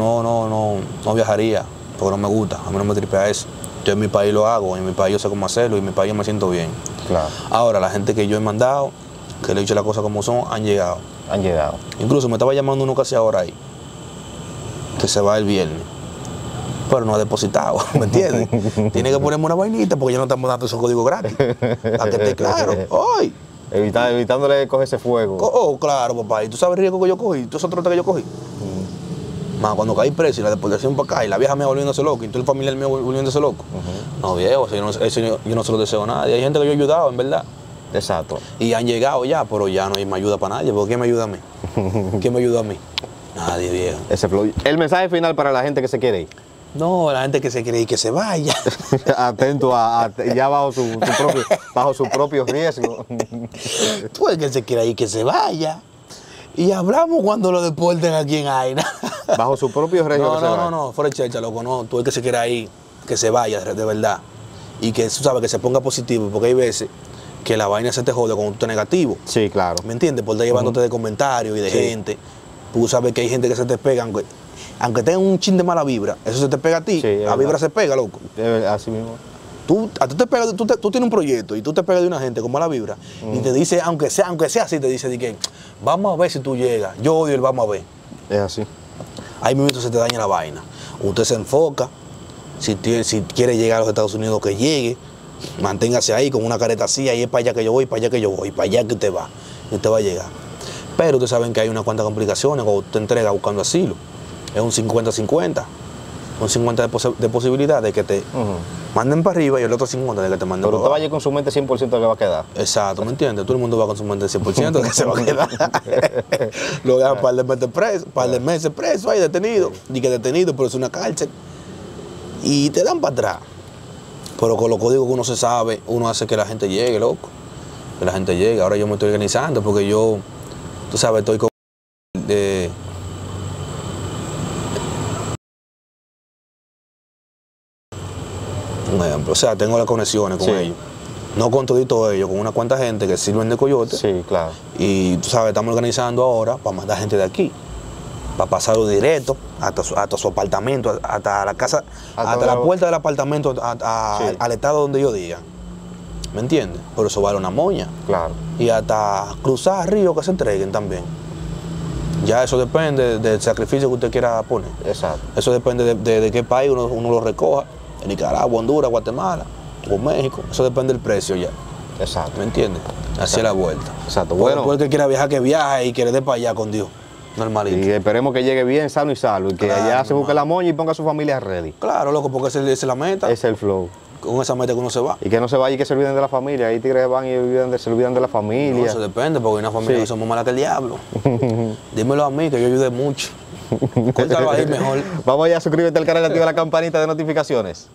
no viajaría, porque no me gusta, a mí no me tripea eso. Yo en mi país lo hago, en mi país yo sé cómo hacerlo y en mi país yo me siento bien. Claro. Ahora, la gente que yo he mandado, que le he dicho las cosas como son, han llegado. Han llegado. Incluso me estaba llamando uno casi ahora ahí, que se va el viernes. Pero no ha depositado, ¿me entiendes? Tiene que ponerme una vainita porque ya no estamos dando esos códigos gratis. Para que esté claro. ¡Ay! Evitándole coger ese fuego. Oh, claro, papá. ¿Y tú sabes el riesgo que yo cogí? ¿Tú sabes otro que yo cogí? Más cuando caí preso y la deportación para acá y la vieja mía volviéndose loca y todo el familiar mío volviéndose loco. No, viejo, eso yo no se lo deseo a nadie. Hay gente que yo he ayudado, en verdad. Exacto. Y han llegado ya, pero ya no hay más ayuda para nadie. ¿Por qué me ayuda a mí? ¿Quién me ayuda a mí? Nadie, viejo. Ese flow. El mensaje final para la gente que se quiere ir. No, la gente que se quiere ir, que se vaya. Atento ya bajo su propio riesgo. Tú el que se quiera ir, que se vaya. Y hablamos cuando lo deporten aquí en Aina. Bajo su propio riesgo. No, fuera de checha, loco, no. Tú el que se quiera ir, que se vaya, de verdad. Y que, tú sabes, que se ponga positivo, porque hay veces que la vaina se te jode cuando tú estás negativo. Sí, claro. ¿Me entiendes? Por estar llevándote de comentarios y de gente. Tú sabes que hay gente que se te pega, aunque tenga un chin de mala vibra, eso se te pega a ti. Sí, la vibra se pega, loco. Así mismo. Tú tienes un proyecto y tú te pegas de una gente con mala vibra y te dice, aunque sea así, te dice de que vamos a ver si tú llegas. Yo odio el vamos a ver. Es así. Ahí mismo se te daña la vaina. Usted se enfoca, si quiere llegar a los Estados Unidos, que llegue, manténgase ahí con una careta así, ahí es para allá que yo voy, para allá que yo voy, para allá que usted va, y usted va a llegar. Pero ustedes saben que hay unas cuantas complicaciones cuando usted entrega buscando asilo. Es un 50-50. Un 50 de posibilidad de que te manden para arriba y el otro 50 de que te manden Pero para usted abajo. vaya con su mente 100% que va a quedar. Exacto, ¿me entiendes? Todo el mundo va con su mente 100% de que se va a quedar. Lo dejan un par de meses preso, ahí detenido. Y que detenido, pero es una cárcel. Y te dan para atrás. Pero con los códigos que uno se sabe, uno hace que la gente llegue, loco. Que la gente llegue. Ahora yo me estoy organizando porque yo, tú sabes, estoy con... un ejemplo, o sea, tengo las conexiones con ellos. No con todito ellos, con una cuanta gente que sirven de coyote. Sí, claro. Y tú sabes, estamos organizando ahora para mandar gente de aquí, para pasarlo directo hasta su apartamento, hasta la casa, hasta la puerta del apartamento, al estado donde yo diga. ¿Me entiendes? Por eso vale una moña. Claro. Y hasta cruzar ríos que se entreguen también. Ya eso depende del sacrificio que usted quiera poner. Exacto. Eso depende de qué país uno lo recoja. En Nicaragua, Honduras, Guatemala o México. Eso depende del precio ya. Exacto. ¿Me entiendes? Así es la vuelta. Exacto. Bueno. Porque el que quiera viajar, que viaje y que le dé para allá con Dios. Normalito. Y esperemos que llegue bien, sano y salvo. Y que Claro, allá se busque la moña y ponga a su familia ready. Claro, loco, porque esa es la meta. Ese es el flow. Con esa meta que uno se va. Y que no se vaya y que se olviden de la familia. Ahí tigres van y se olvidan de la No, familia. eso depende, porque hay una familia que somos malas que el diablo. Dímelo a mí, que yo ayude mucho. Córtalo ahí mejor. Vamos allá, suscríbete al canal y activa la campanita de notificaciones.